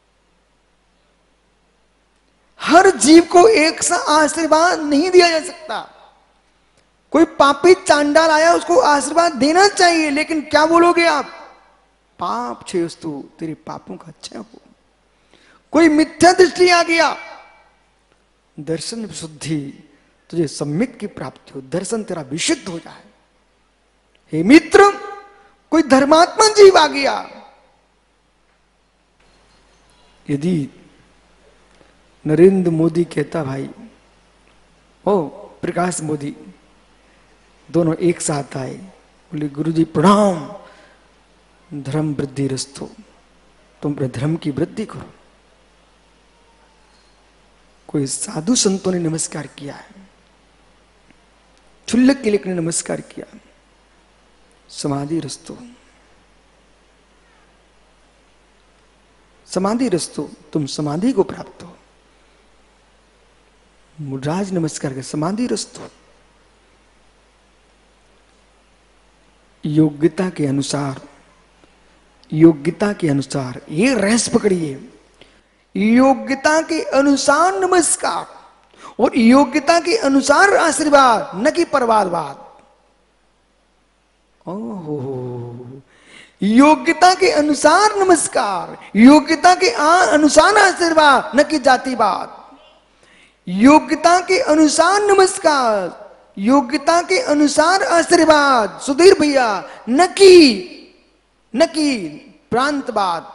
हर जीव को एक सा आशीर्वाद नहीं दिया जा सकता। कोई पापी चांडाल आया उसको आशीर्वाद देना चाहिए, लेकिन क्या बोलोगे आप? पाप क्षयस्तु, तेरे पापों का क्षय हो। कोई मिथ्या दृष्टि आ गया, दर्शन विशुद्धि, तुझे सम्यक की प्राप्ति हो, दर्शन तेरा विशुद्ध हो जाए। हे मित्र, कोई धर्मात्मा जीव आ गया, यदि नरेंद्र मोदी कहता भाई ओ प्रकाश मोदी दोनों एक साथ आए, बोले गुरुजी प्रणाम, धर्म वृद्धि रस्तु, तुम अपने धर्म की वृद्धि करो। कोई साधु संतों ने नमस्कार किया है, क्षुल्लक के लेकर ने नमस्कार किया। समाधि रस्तो, समाधि रस्तो, तुम समाधि को प्राप्त हो। मुद्राज नमस्कार के समाधि रस्तो, योग्यता के अनुसार, योग्यता के अनुसार, ये रहस्य पकड़िए, योग्यता के अनुसार नमस्कार और योग्यता के अनुसार आशीर्वाद, न कि परवादवाद। ओहो, योग्यता के अनुसार नमस्कार, योग्यता के अनुसार आशीर्वाद, न कि जातिवाद। योग्यता के अनुसार नमस्कार, योग्यता के अनुसार आशीर्वाद सुधीर भैया, न कि न कि प्रांतवाद।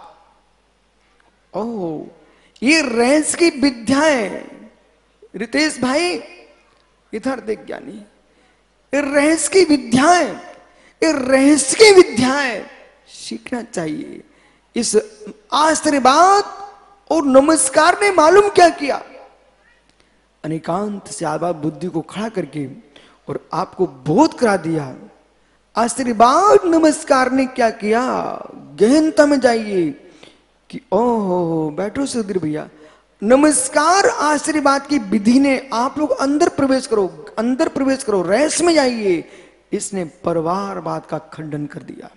ओह, ये रहस्य की विद्याएं, रितेश भाई इधर देख ज्ञानी, ये रहस्य की विद्याएं, ये रहस्य की विद्याएं सीखना चाहिए। इस आशीर्वाद और नमस्कार ने मालूम क्या किया, अनेकांत से आबाद बुद्धि को खड़ा करके और आपको बोध करा दिया। आशीर्वाद नमस्कार ने क्या किया, गहनता में जाइए कि ओहो, बैठो सुधीर भैया, नमस्कार आशीर्वाद की विधि ने आप लोग अंदर प्रवेश करो, अंदर प्रवेश करो, रहस्य में जाइए। इसने परिवारवाद का खंडन कर दिया,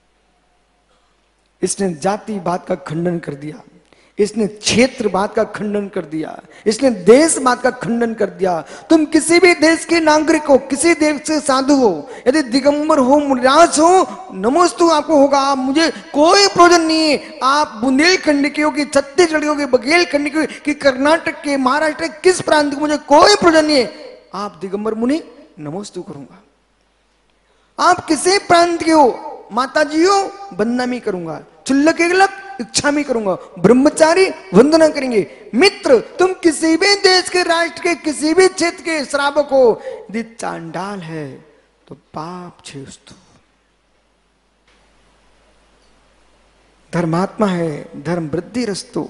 इसने जातिवाद का खंडन कर दिया, इसने क्षेत्रवाद का खंडन कर दिया, इसने देशवाद का खंडन कर दिया। तुम किसी भी देश के नागरिक हो, किसी देश से साधु हो, यदि दिगंबर हो, मुनिराज हो, नमोस्तु आपको होगा। आप मुझे कोई प्रयोजन नहीं है, आप बुंदेलखंड के हो कि छत्तीसगढ़ हो कि बघेलखंड के कि कर्नाटक के, महाराष्ट्र के, किस प्रांत के, मुझे कोई प्रयोजन नहीं है। आप दिगंबर मुनि, नमोस्तु करूंगा। आप किसी प्रांत के हो, माता जी हो, वंदना में करूंगा। चुल्लक एकलक इच्छा में करूंगा। ब्रह्मचारी वंदना करेंगे। मित्र, तुम किसी भी देश के, राष्ट्र के, किसी भी क्षेत्र के श्रावक हो, यदि चांडाल है तो पाप छेस्तु। धर्मात्मा है, धर्म वृद्धि रस्तो,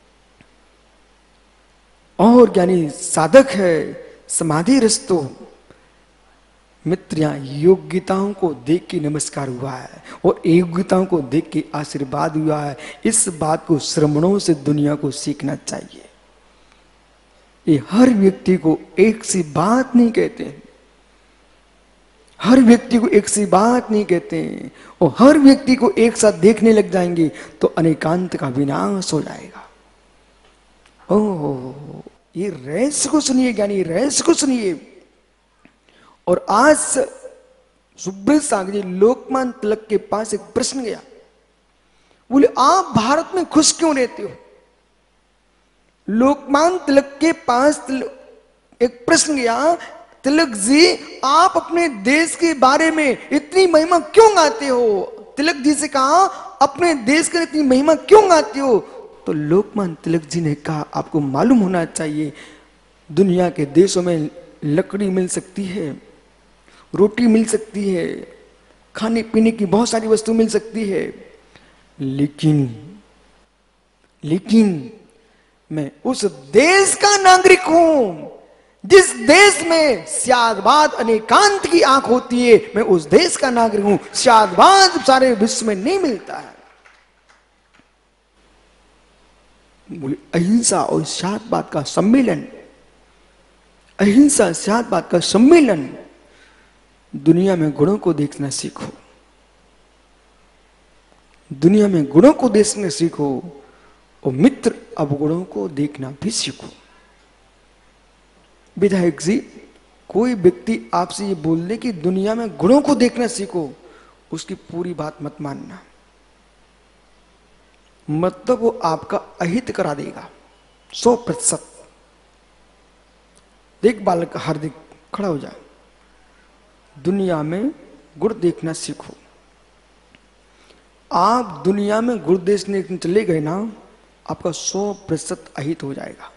और ज्ञानी साधक है, समाधि रस्तो। मित्र, यहां योग्यताओं को देख के नमस्कार हुआ है और योग्यताओं को देख के आशीर्वाद हुआ है। इस बात को श्रमणों से दुनिया को सीखना चाहिए। ये हर व्यक्ति को एक सी बात नहीं कहते हैं, हर व्यक्ति को एक सी बात नहीं कहते हैं, और हर व्यक्ति को एक साथ देखने लग जाएंगे तो अनेकांत का विनाश हो जाएगा। ओह, ये रहस्य को सुनिए ज्ञानी, रहस्य को सुनिए। और आज सुब्रत सागर जी लोकमान तिलक के पास एक प्रश्न गया, बोले आप भारत में खुश क्यों रहते हो? लोकमान तिलक के पास एक प्रश्न गया, तिलक जी आप अपने देश के बारे में इतनी महिमा क्यों गाते हो? तिलक जी से कहा अपने देश की इतनी महिमा क्यों गाते हो? तो लोकमान तिलक जी ने कहा आपको मालूम होना चाहिए, दुनिया के देशों में लकड़ी मिल सकती है, रोटी मिल सकती है, खाने पीने की बहुत सारी वस्तु मिल सकती है, लेकिन लेकिन मैं उस देश का नागरिक हूं जिस देश में स्यादवाद अनेकांत की आंख होती है। मैं उस देश का नागरिक हूं, स्यादवाद सारे विश्व में नहीं मिलता है। बोले अहिंसा और स्यादवाद का सम्मेलन, अहिंसा स्यादवाद का सम्मेलन। दुनिया में गुणों को देखना सीखो, दुनिया में गुणों को देखना सीखो, और मित्र अवगुणों को देखना भी सीखो। विधायक जी, कोई व्यक्ति आपसे ये बोल दे कि दुनिया में गुणों को देखना सीखो, उसकी पूरी बात मत मानना, मतलब वो आपका अहित करा देगा सौ प्रतिशत। देख बालक हार्दिक, खड़ा हो जा। दुनिया में गुण देखना सीखो। आप दुनिया में गुण देखने चले गए ना, आपका सौ प्रतिशत अहित हो जाएगा।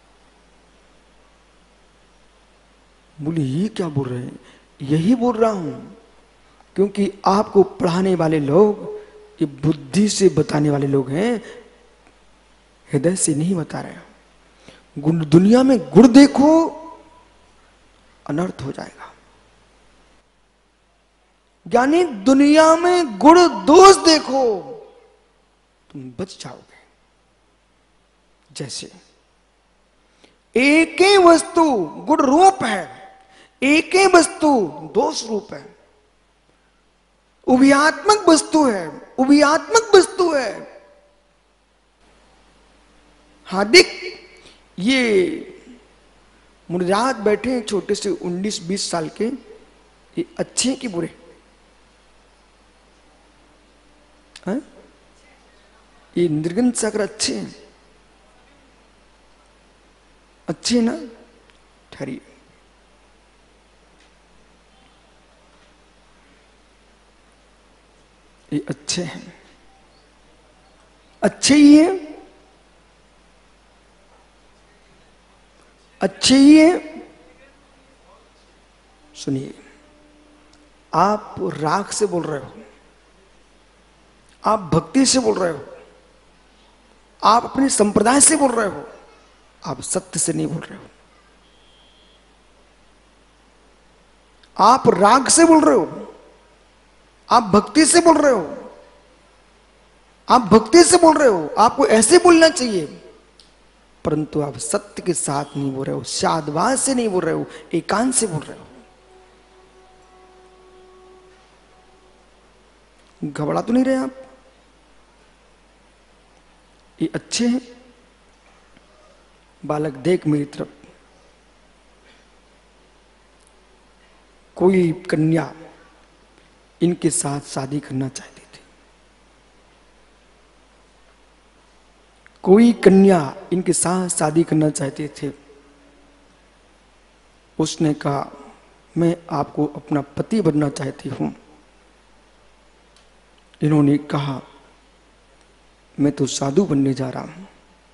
बोले ये क्या बोल रहे हैं? यही बोल रहा हूं, क्योंकि आपको पढ़ाने वाले लोग ये बुद्धि से बताने वाले लोग हैं, हृदय से नहीं बता रहे। गुण दुनिया में गुण देखो, अनर्थ हो जाएगा। यानी दुनिया में गुण दोष देखो, तुम बच जाओगे। जैसे एक ही वस्तु गुण रूप है, एक ही वस्तु दोष रूप है, उभयात्मक वस्तु है, उभयात्मक वस्तु है। हार्दिक ये मुरझात बैठे हैं छोटे से उन्नीस बीस साल के, ये अच्छे हैं कि बुरे हैं? ये निर्गन सागर अच्छे हैं, अच्छे ना? ठहरिए, ये अच्छे हैं, अच्छे ही हैं, अच्छे ही हैं। सुनिए, आप राग से बोल रहे हो, आप भक्ति से बोल रहे हो, आप अपने संप्रदाय से बोल रहे हो, आप सत्य से नहीं बोल रहे हो। आप राग से बोल रहे हो, आप भक्ति से बोल रहे हो, आप भक्ति से बोल रहे हो, आपको ऐसे बोलना चाहिए, परंतु आप सत्य के साथ नहीं बोल रहे हो, शादवाद से नहीं बोल रहे हो, एकांत से बोल रहे हो। घबरा तो नहीं रहे आप? ये अच्छे हैं। बालक देख मेरी तरफ, कोई कन्या इनके साथ शादी करना चाहती थी, कोई कन्या इनके साथ शादी करना चाहते थे। उसने कहा मैं आपको अपना पति बनना चाहती हूं। इन्होंने कहा मैं तो साधु बनने जा रहा हूं।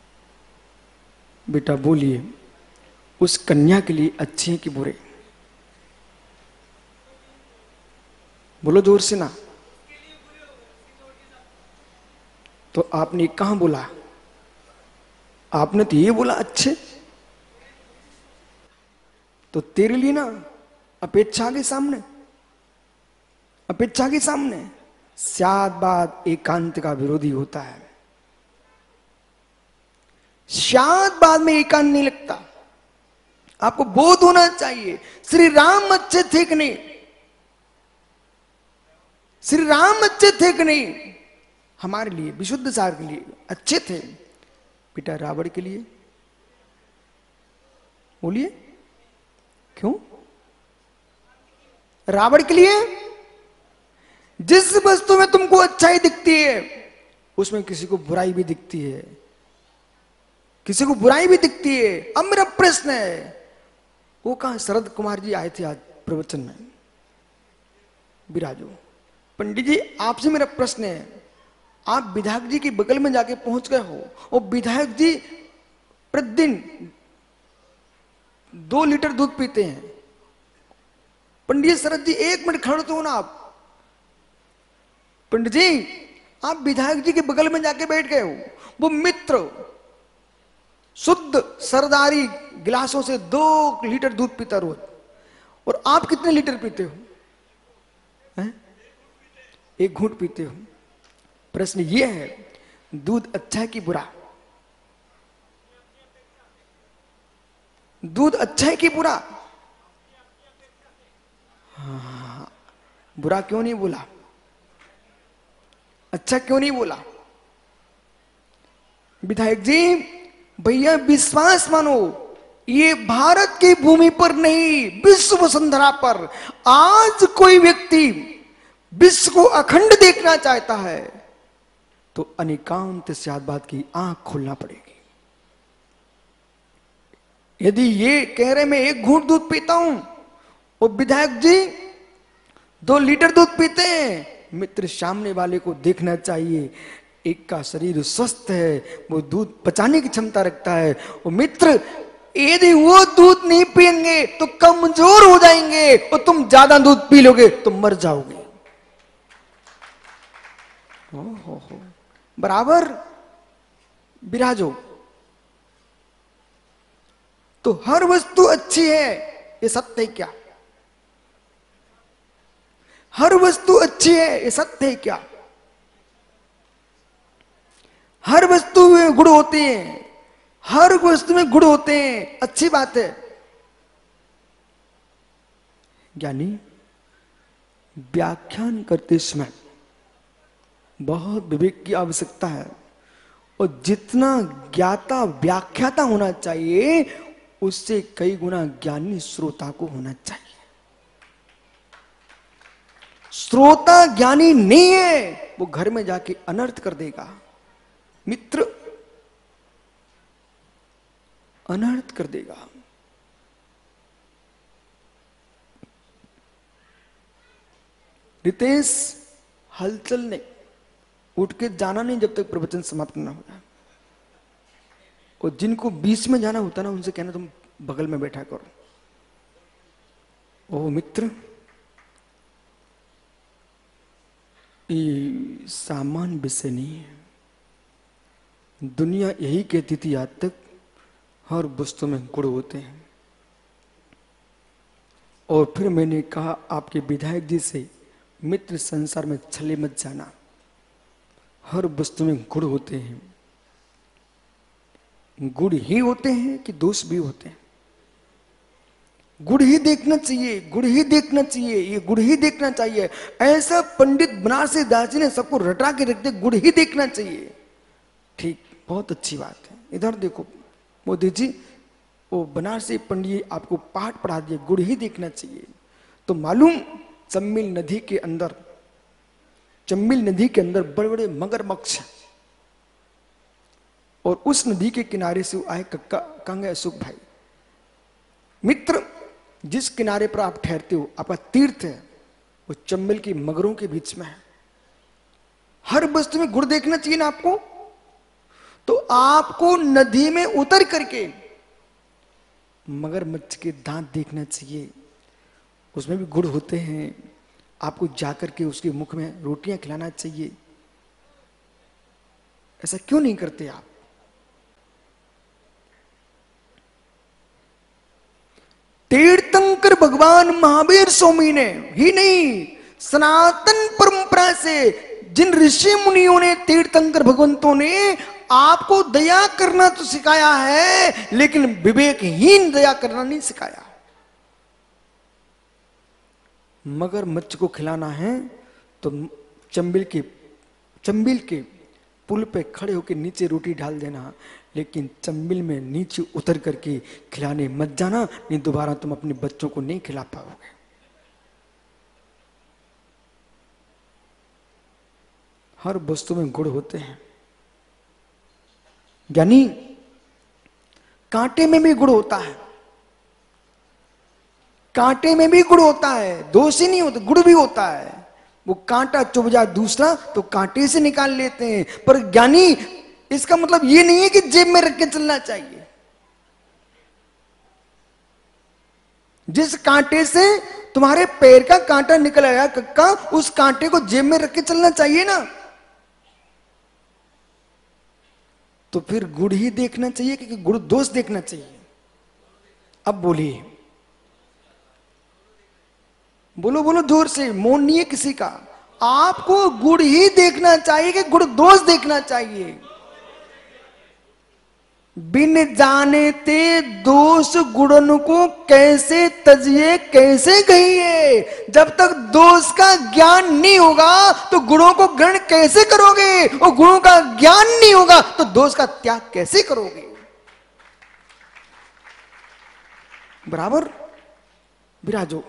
बेटा बोलिए, उस कन्या के लिए अच्छे हैं कि बुरे? बोलो जोर से ना। तो आपने कहां बोला? आपने तो ये बोला अच्छे। तो तेरे लिए ना अपेक्षा के सामने, अपेक्षा के सामने शादवाद एकांत का विरोधी होता है। शादवाद में एकांत नहीं लगता। आपको बोध होना चाहिए श्री राम अच्छे थे कि नहीं, श्री राम अच्छे थे कि नहीं, हमारे लिए विशुद्ध सार के लिए अच्छे थे। बेटा रावण के लिए बोलिए क्यों? रावण के लिए जिस वस्तु में तुमको अच्छाई दिखती है उसमें किसी को बुराई भी दिखती है, किसी को बुराई भी दिखती है। अब मेरा प्रश्न है, वो कहां शरद कुमार जी आए थे आज प्रवचन में, विराजो। पंडित जी आपसे मेरा प्रश्न है, आप विधायक जी के बगल में जाके पहुंच गए हो और विधायक जी प्रतिदिन दो लीटर दूध पीते हैं। पंडित शरद जी एक मिनट खड़े तो हो ना आप। पंडित जी आप विधायक जी के बगल में जाके बैठ गए हो, वो मित्र शुद्ध सरदारी गिलासों से दो लीटर दूध पीता रोज, और आप कितने लीटर पीते हो? हैं? एक घूंट पीते हो। प्रश्न ये है, दूध अच्छा है कि बुरा? दूध अच्छा है कि बुरा? हाँ, बुरा क्यों नहीं बोला? अच्छा क्यों नहीं बोला? विधायक जी भैया विश्वास मानो, ये भारत की भूमि पर नहीं विश्व वसुंधरा पर आज कोई व्यक्ति विश्व को अखंड देखना चाहता है तो अनिकांत शादवाद की आंख खोलना पड़ेगी। यदि ये कह रहे मैं एक घूंट दूध पीता हूं और विधायक जी दो लीटर दूध पीते हैं, मित्र सामने वाले को देखना चाहिए एक का शरीर स्वस्थ है, वो दूध पचाने की क्षमता रखता है, और मित्र यदि वो दूध नहीं पिएंगे तो कमजोर हो जाएंगे और तुम ज्यादा दूध पी लोगे तो मर जाओगे। हो हो हो बराबर विराजो। तो हर वस्तु अच्छी है, ये सत्य है क्या? हर वस्तु अच्छी है, ये सत्य है क्या? हर वस्तु में गुण होते हैं, हर वस्तु में गुण होते हैं, अच्छी बात है। ज्ञानी व्याख्यान करते समय बहुत विवेक की आवश्यकता है, और जितना ज्ञाता व्याख्याता होना चाहिए उससे कई गुना ज्ञानी श्रोता को होना चाहिए। श्रोता ज्ञानी नहीं है, वो घर में जाके अनर्थ कर देगा मित्र, अनर्थ कर देगा। रितेश हलचल नहीं, उठ के जाना नहीं जब तक प्रवचन समाप्त ना हो जाए। और जिनको बीच में जाना होता ना उनसे कहना तुम बगल में बैठा करो। ओ मित्र, ये सामान्य विषय नहीं है। दुनिया यही कहती थी आज तक, हर वस्तु में गुण होते हैं। और फिर मैंने कहा आपके विधायक जी से, मित्र संसार में छले मत जाना, हर वस्तु में गुण होते हैं। गुण ही होते हैं कि दोष भी होते हैं? गुण ही देखना चाहिए, गुण ही देखना चाहिए, ये गुण ही देखना चाहिए। ऐसा पंडित बनारसी दास जी ने सबको रटा के रख दिया, गुण ही देखना चाहिए। ठीक, बहुत अच्छी बात है। इधर देखो मोदी जी, वो बनारसी पंडित आपको पाठ पढ़ा दिए, गुण ही देखना चाहिए। तो मालूम चम्बिल नदी के अंदर, चम्बिल नदी के अंदर बड़े बड़े मगरमच्छ, और उस नदी के किनारे से आए कक्का कंगे अशोक भाई, मित्र जिस किनारे पर आप ठहरते हो आपका तीर्थ है, वो चम्बिल की मगरों के बीच में है। हर वस्तु में गुण देखना चाहिए ना आपको। तो आपको नदी में उतर करके मगरमच्छ के दांत देखना चाहिए, उसमें भी गुण होते हैं। आपको जाकर के उसके मुख में रोटियां खिलाना चाहिए। ऐसा क्यों नहीं करते आप? तीर्थंकर भगवान महावीर स्वामी ने ही नहीं, सनातन परंपरा से जिन ऋषि मुनियों ने, तीर्थंकर भगवंतों ने आपको दया करना तो सिखाया है, लेकिन विवेकहीन दया करना नहीं सिखाया। मगरमच्छ को खिलाना है तो चंबिल के चंबिल के पुल पे खड़े होकर नीचे रोटी डाल देना, लेकिन चंबिल में नीचे उतर करके खिलाने मत जाना, नहीं दोबारा तुम अपने बच्चों को नहीं खिला पाओगे। हर वस्तु में गुण होते हैं। यानी कांटे में भी गुण होता है, कांटे में भी गुण होता है, दोष ही नहीं होता, गुण भी होता है। वो कांटा चुभ जाए दूसरा तो कांटे से निकाल लेते हैं, पर ज्ञानी इसका मतलब ये नहीं है कि जेब में रख के चलना चाहिए। जिस कांटे से तुम्हारे पैर का कांटा निकल आया कक्का, उस कांटे को जेब में रख के चलना चाहिए ना। तो फिर गुड़ ही देखना चाहिए कि गुड़ दोष देखना चाहिए? अब बोलिए, बोलो बोलो जोर से, मौन नहीं है किसी का। आपको गुड़ ही देखना चाहिए कि गुड़ दोष देखना चाहिए? बिन जाने ते दोष गुणन को कैसे तजिए कैसे कहिए। जब तक दोष का ज्ञान नहीं होगा तो गुणों को ग्रहण कैसे करोगे, और गुणों का ज्ञान नहीं होगा तो दोष का त्याग कैसे करोगे? बराबर विराजो।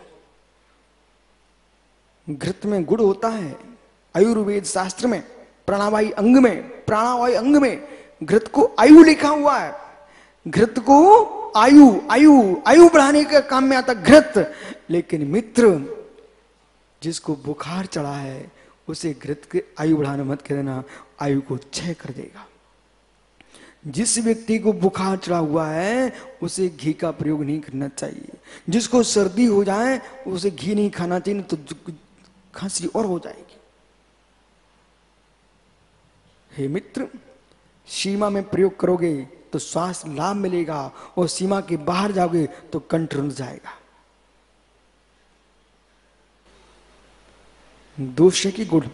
घृत में गुड़ होता है, आयुर्वेद शास्त्र में प्राणवायु अंग में प्राणवायु अंग में घृत को आयु लिखा हुआ है। घृत को आयु आयु आयु बढ़ाने का काम में आता घृत। लेकिन मित्र, जिसको बुखार चढ़ा है उसे घृत के आयु बढ़ाना मत कर देना, आयु को क्षय कर देगा। जिस व्यक्ति को बुखार चढ़ा हुआ है उसे घी का प्रयोग नहीं करना चाहिए। जिसको सर्दी हो जाए उसे घी नहीं खाना चाहिए, तो खांसी और हो जाएगी। हे मित्र, सीमा में प्रयोग करोगे तो श्वास लाभ मिलेगा, और सीमा के बाहर जाओगे तो कंठ रुंध जाएगा। दोष है कि गुण?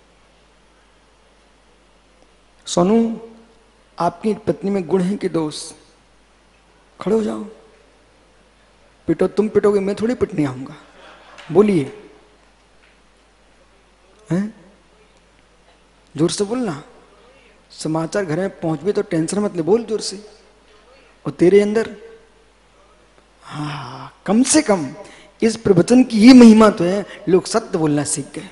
सोनू, आपकी पत्नी में गुण है कि दोष? खड़े हो जाओ, पिटो। तुम पिटोगे, मैं थोड़ी पिटने आऊंगा। बोलिए, हैं? जोर से बोलना। समाचार घर में पहुंच भी तो टेंशन मत ले, बोल जोर से। और तेरे अंदर, हाँ, कम से कम इस प्रवचन की ये महिमा तो है, लोग सत्य बोलना सीख गए।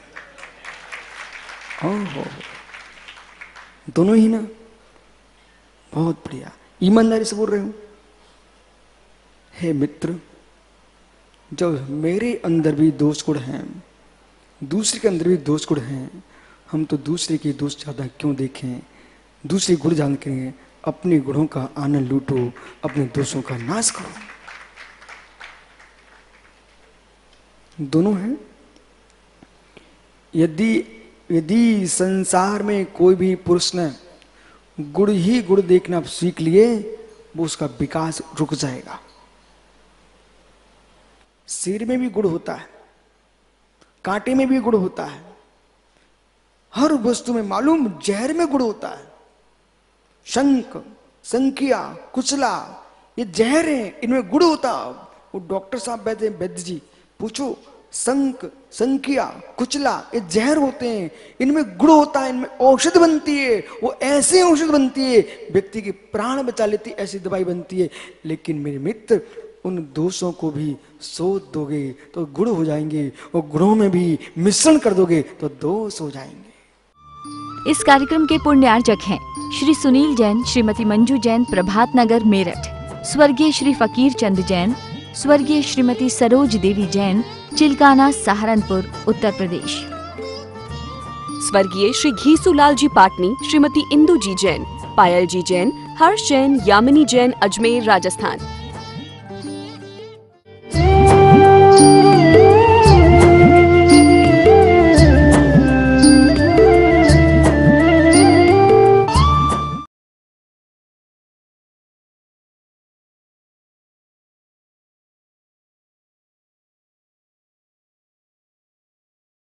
ओहो, दोनों ही ना, बहुत बढ़िया, ईमानदारी से बोल रहे हो। हे मित्र, जब मेरे अंदर भी दोष गुण हैं, दूसरे के अंदर भी दोष गुण हैं, हम तो दूसरे के दोष ज्यादा क्यों देखें? दूसरे गुण जान के अपने गुणों का आनंद लूटो, अपने दोषों का नाश करो। दोनों हैं। यदि यदि संसार में कोई भी पुरुष ने गुण ही गुण देखना सीख लिए, वो उसका विकास रुक जाएगा। सिर में भी गुण होता है, कांटे में भी गुण होता है, हर वस्तु में, मालूम, जहर में गुण होता है। शंख, संखिया, कुचला, ये जहर है, इनमें गुण होता। वो डॉक्टर साहब बैठे, वैद्य जी, पूछो, संख, संखिया, कुचला, ये जहर होते हैं, इनमें गुण होता है, इनमें औषध बनती है। वो ऐसे औषध बनती है, व्यक्ति के प्राण बचा लेती है, ऐसी दवाई बनती है। लेकिन मेरे मित्र, उन दोषों को भी सोच दोगे तो गुण हो जाएंगे, और गुणों में भी मिश्रण कर दोगे तो दोष हो जाएंगे। इस कार्यक्रम के पुण्यार्जक हैं श्री सुनील जैन, श्रीमती मंजू जैन, प्रभात नगर, मेरठ। स्वर्गीय श्री फकीर चंद जैन, स्वर्गीय श्रीमती सरोज देवी जैन, चिलकाना, सहारनपुर, उत्तर प्रदेश। स्वर्गीय श्री घीसूलाल जी पाटनी, श्रीमती इंदू जी जैन, पायल जी जैन, हर्ष जैन, यामिनी जैन, अजमेर, राजस्थान।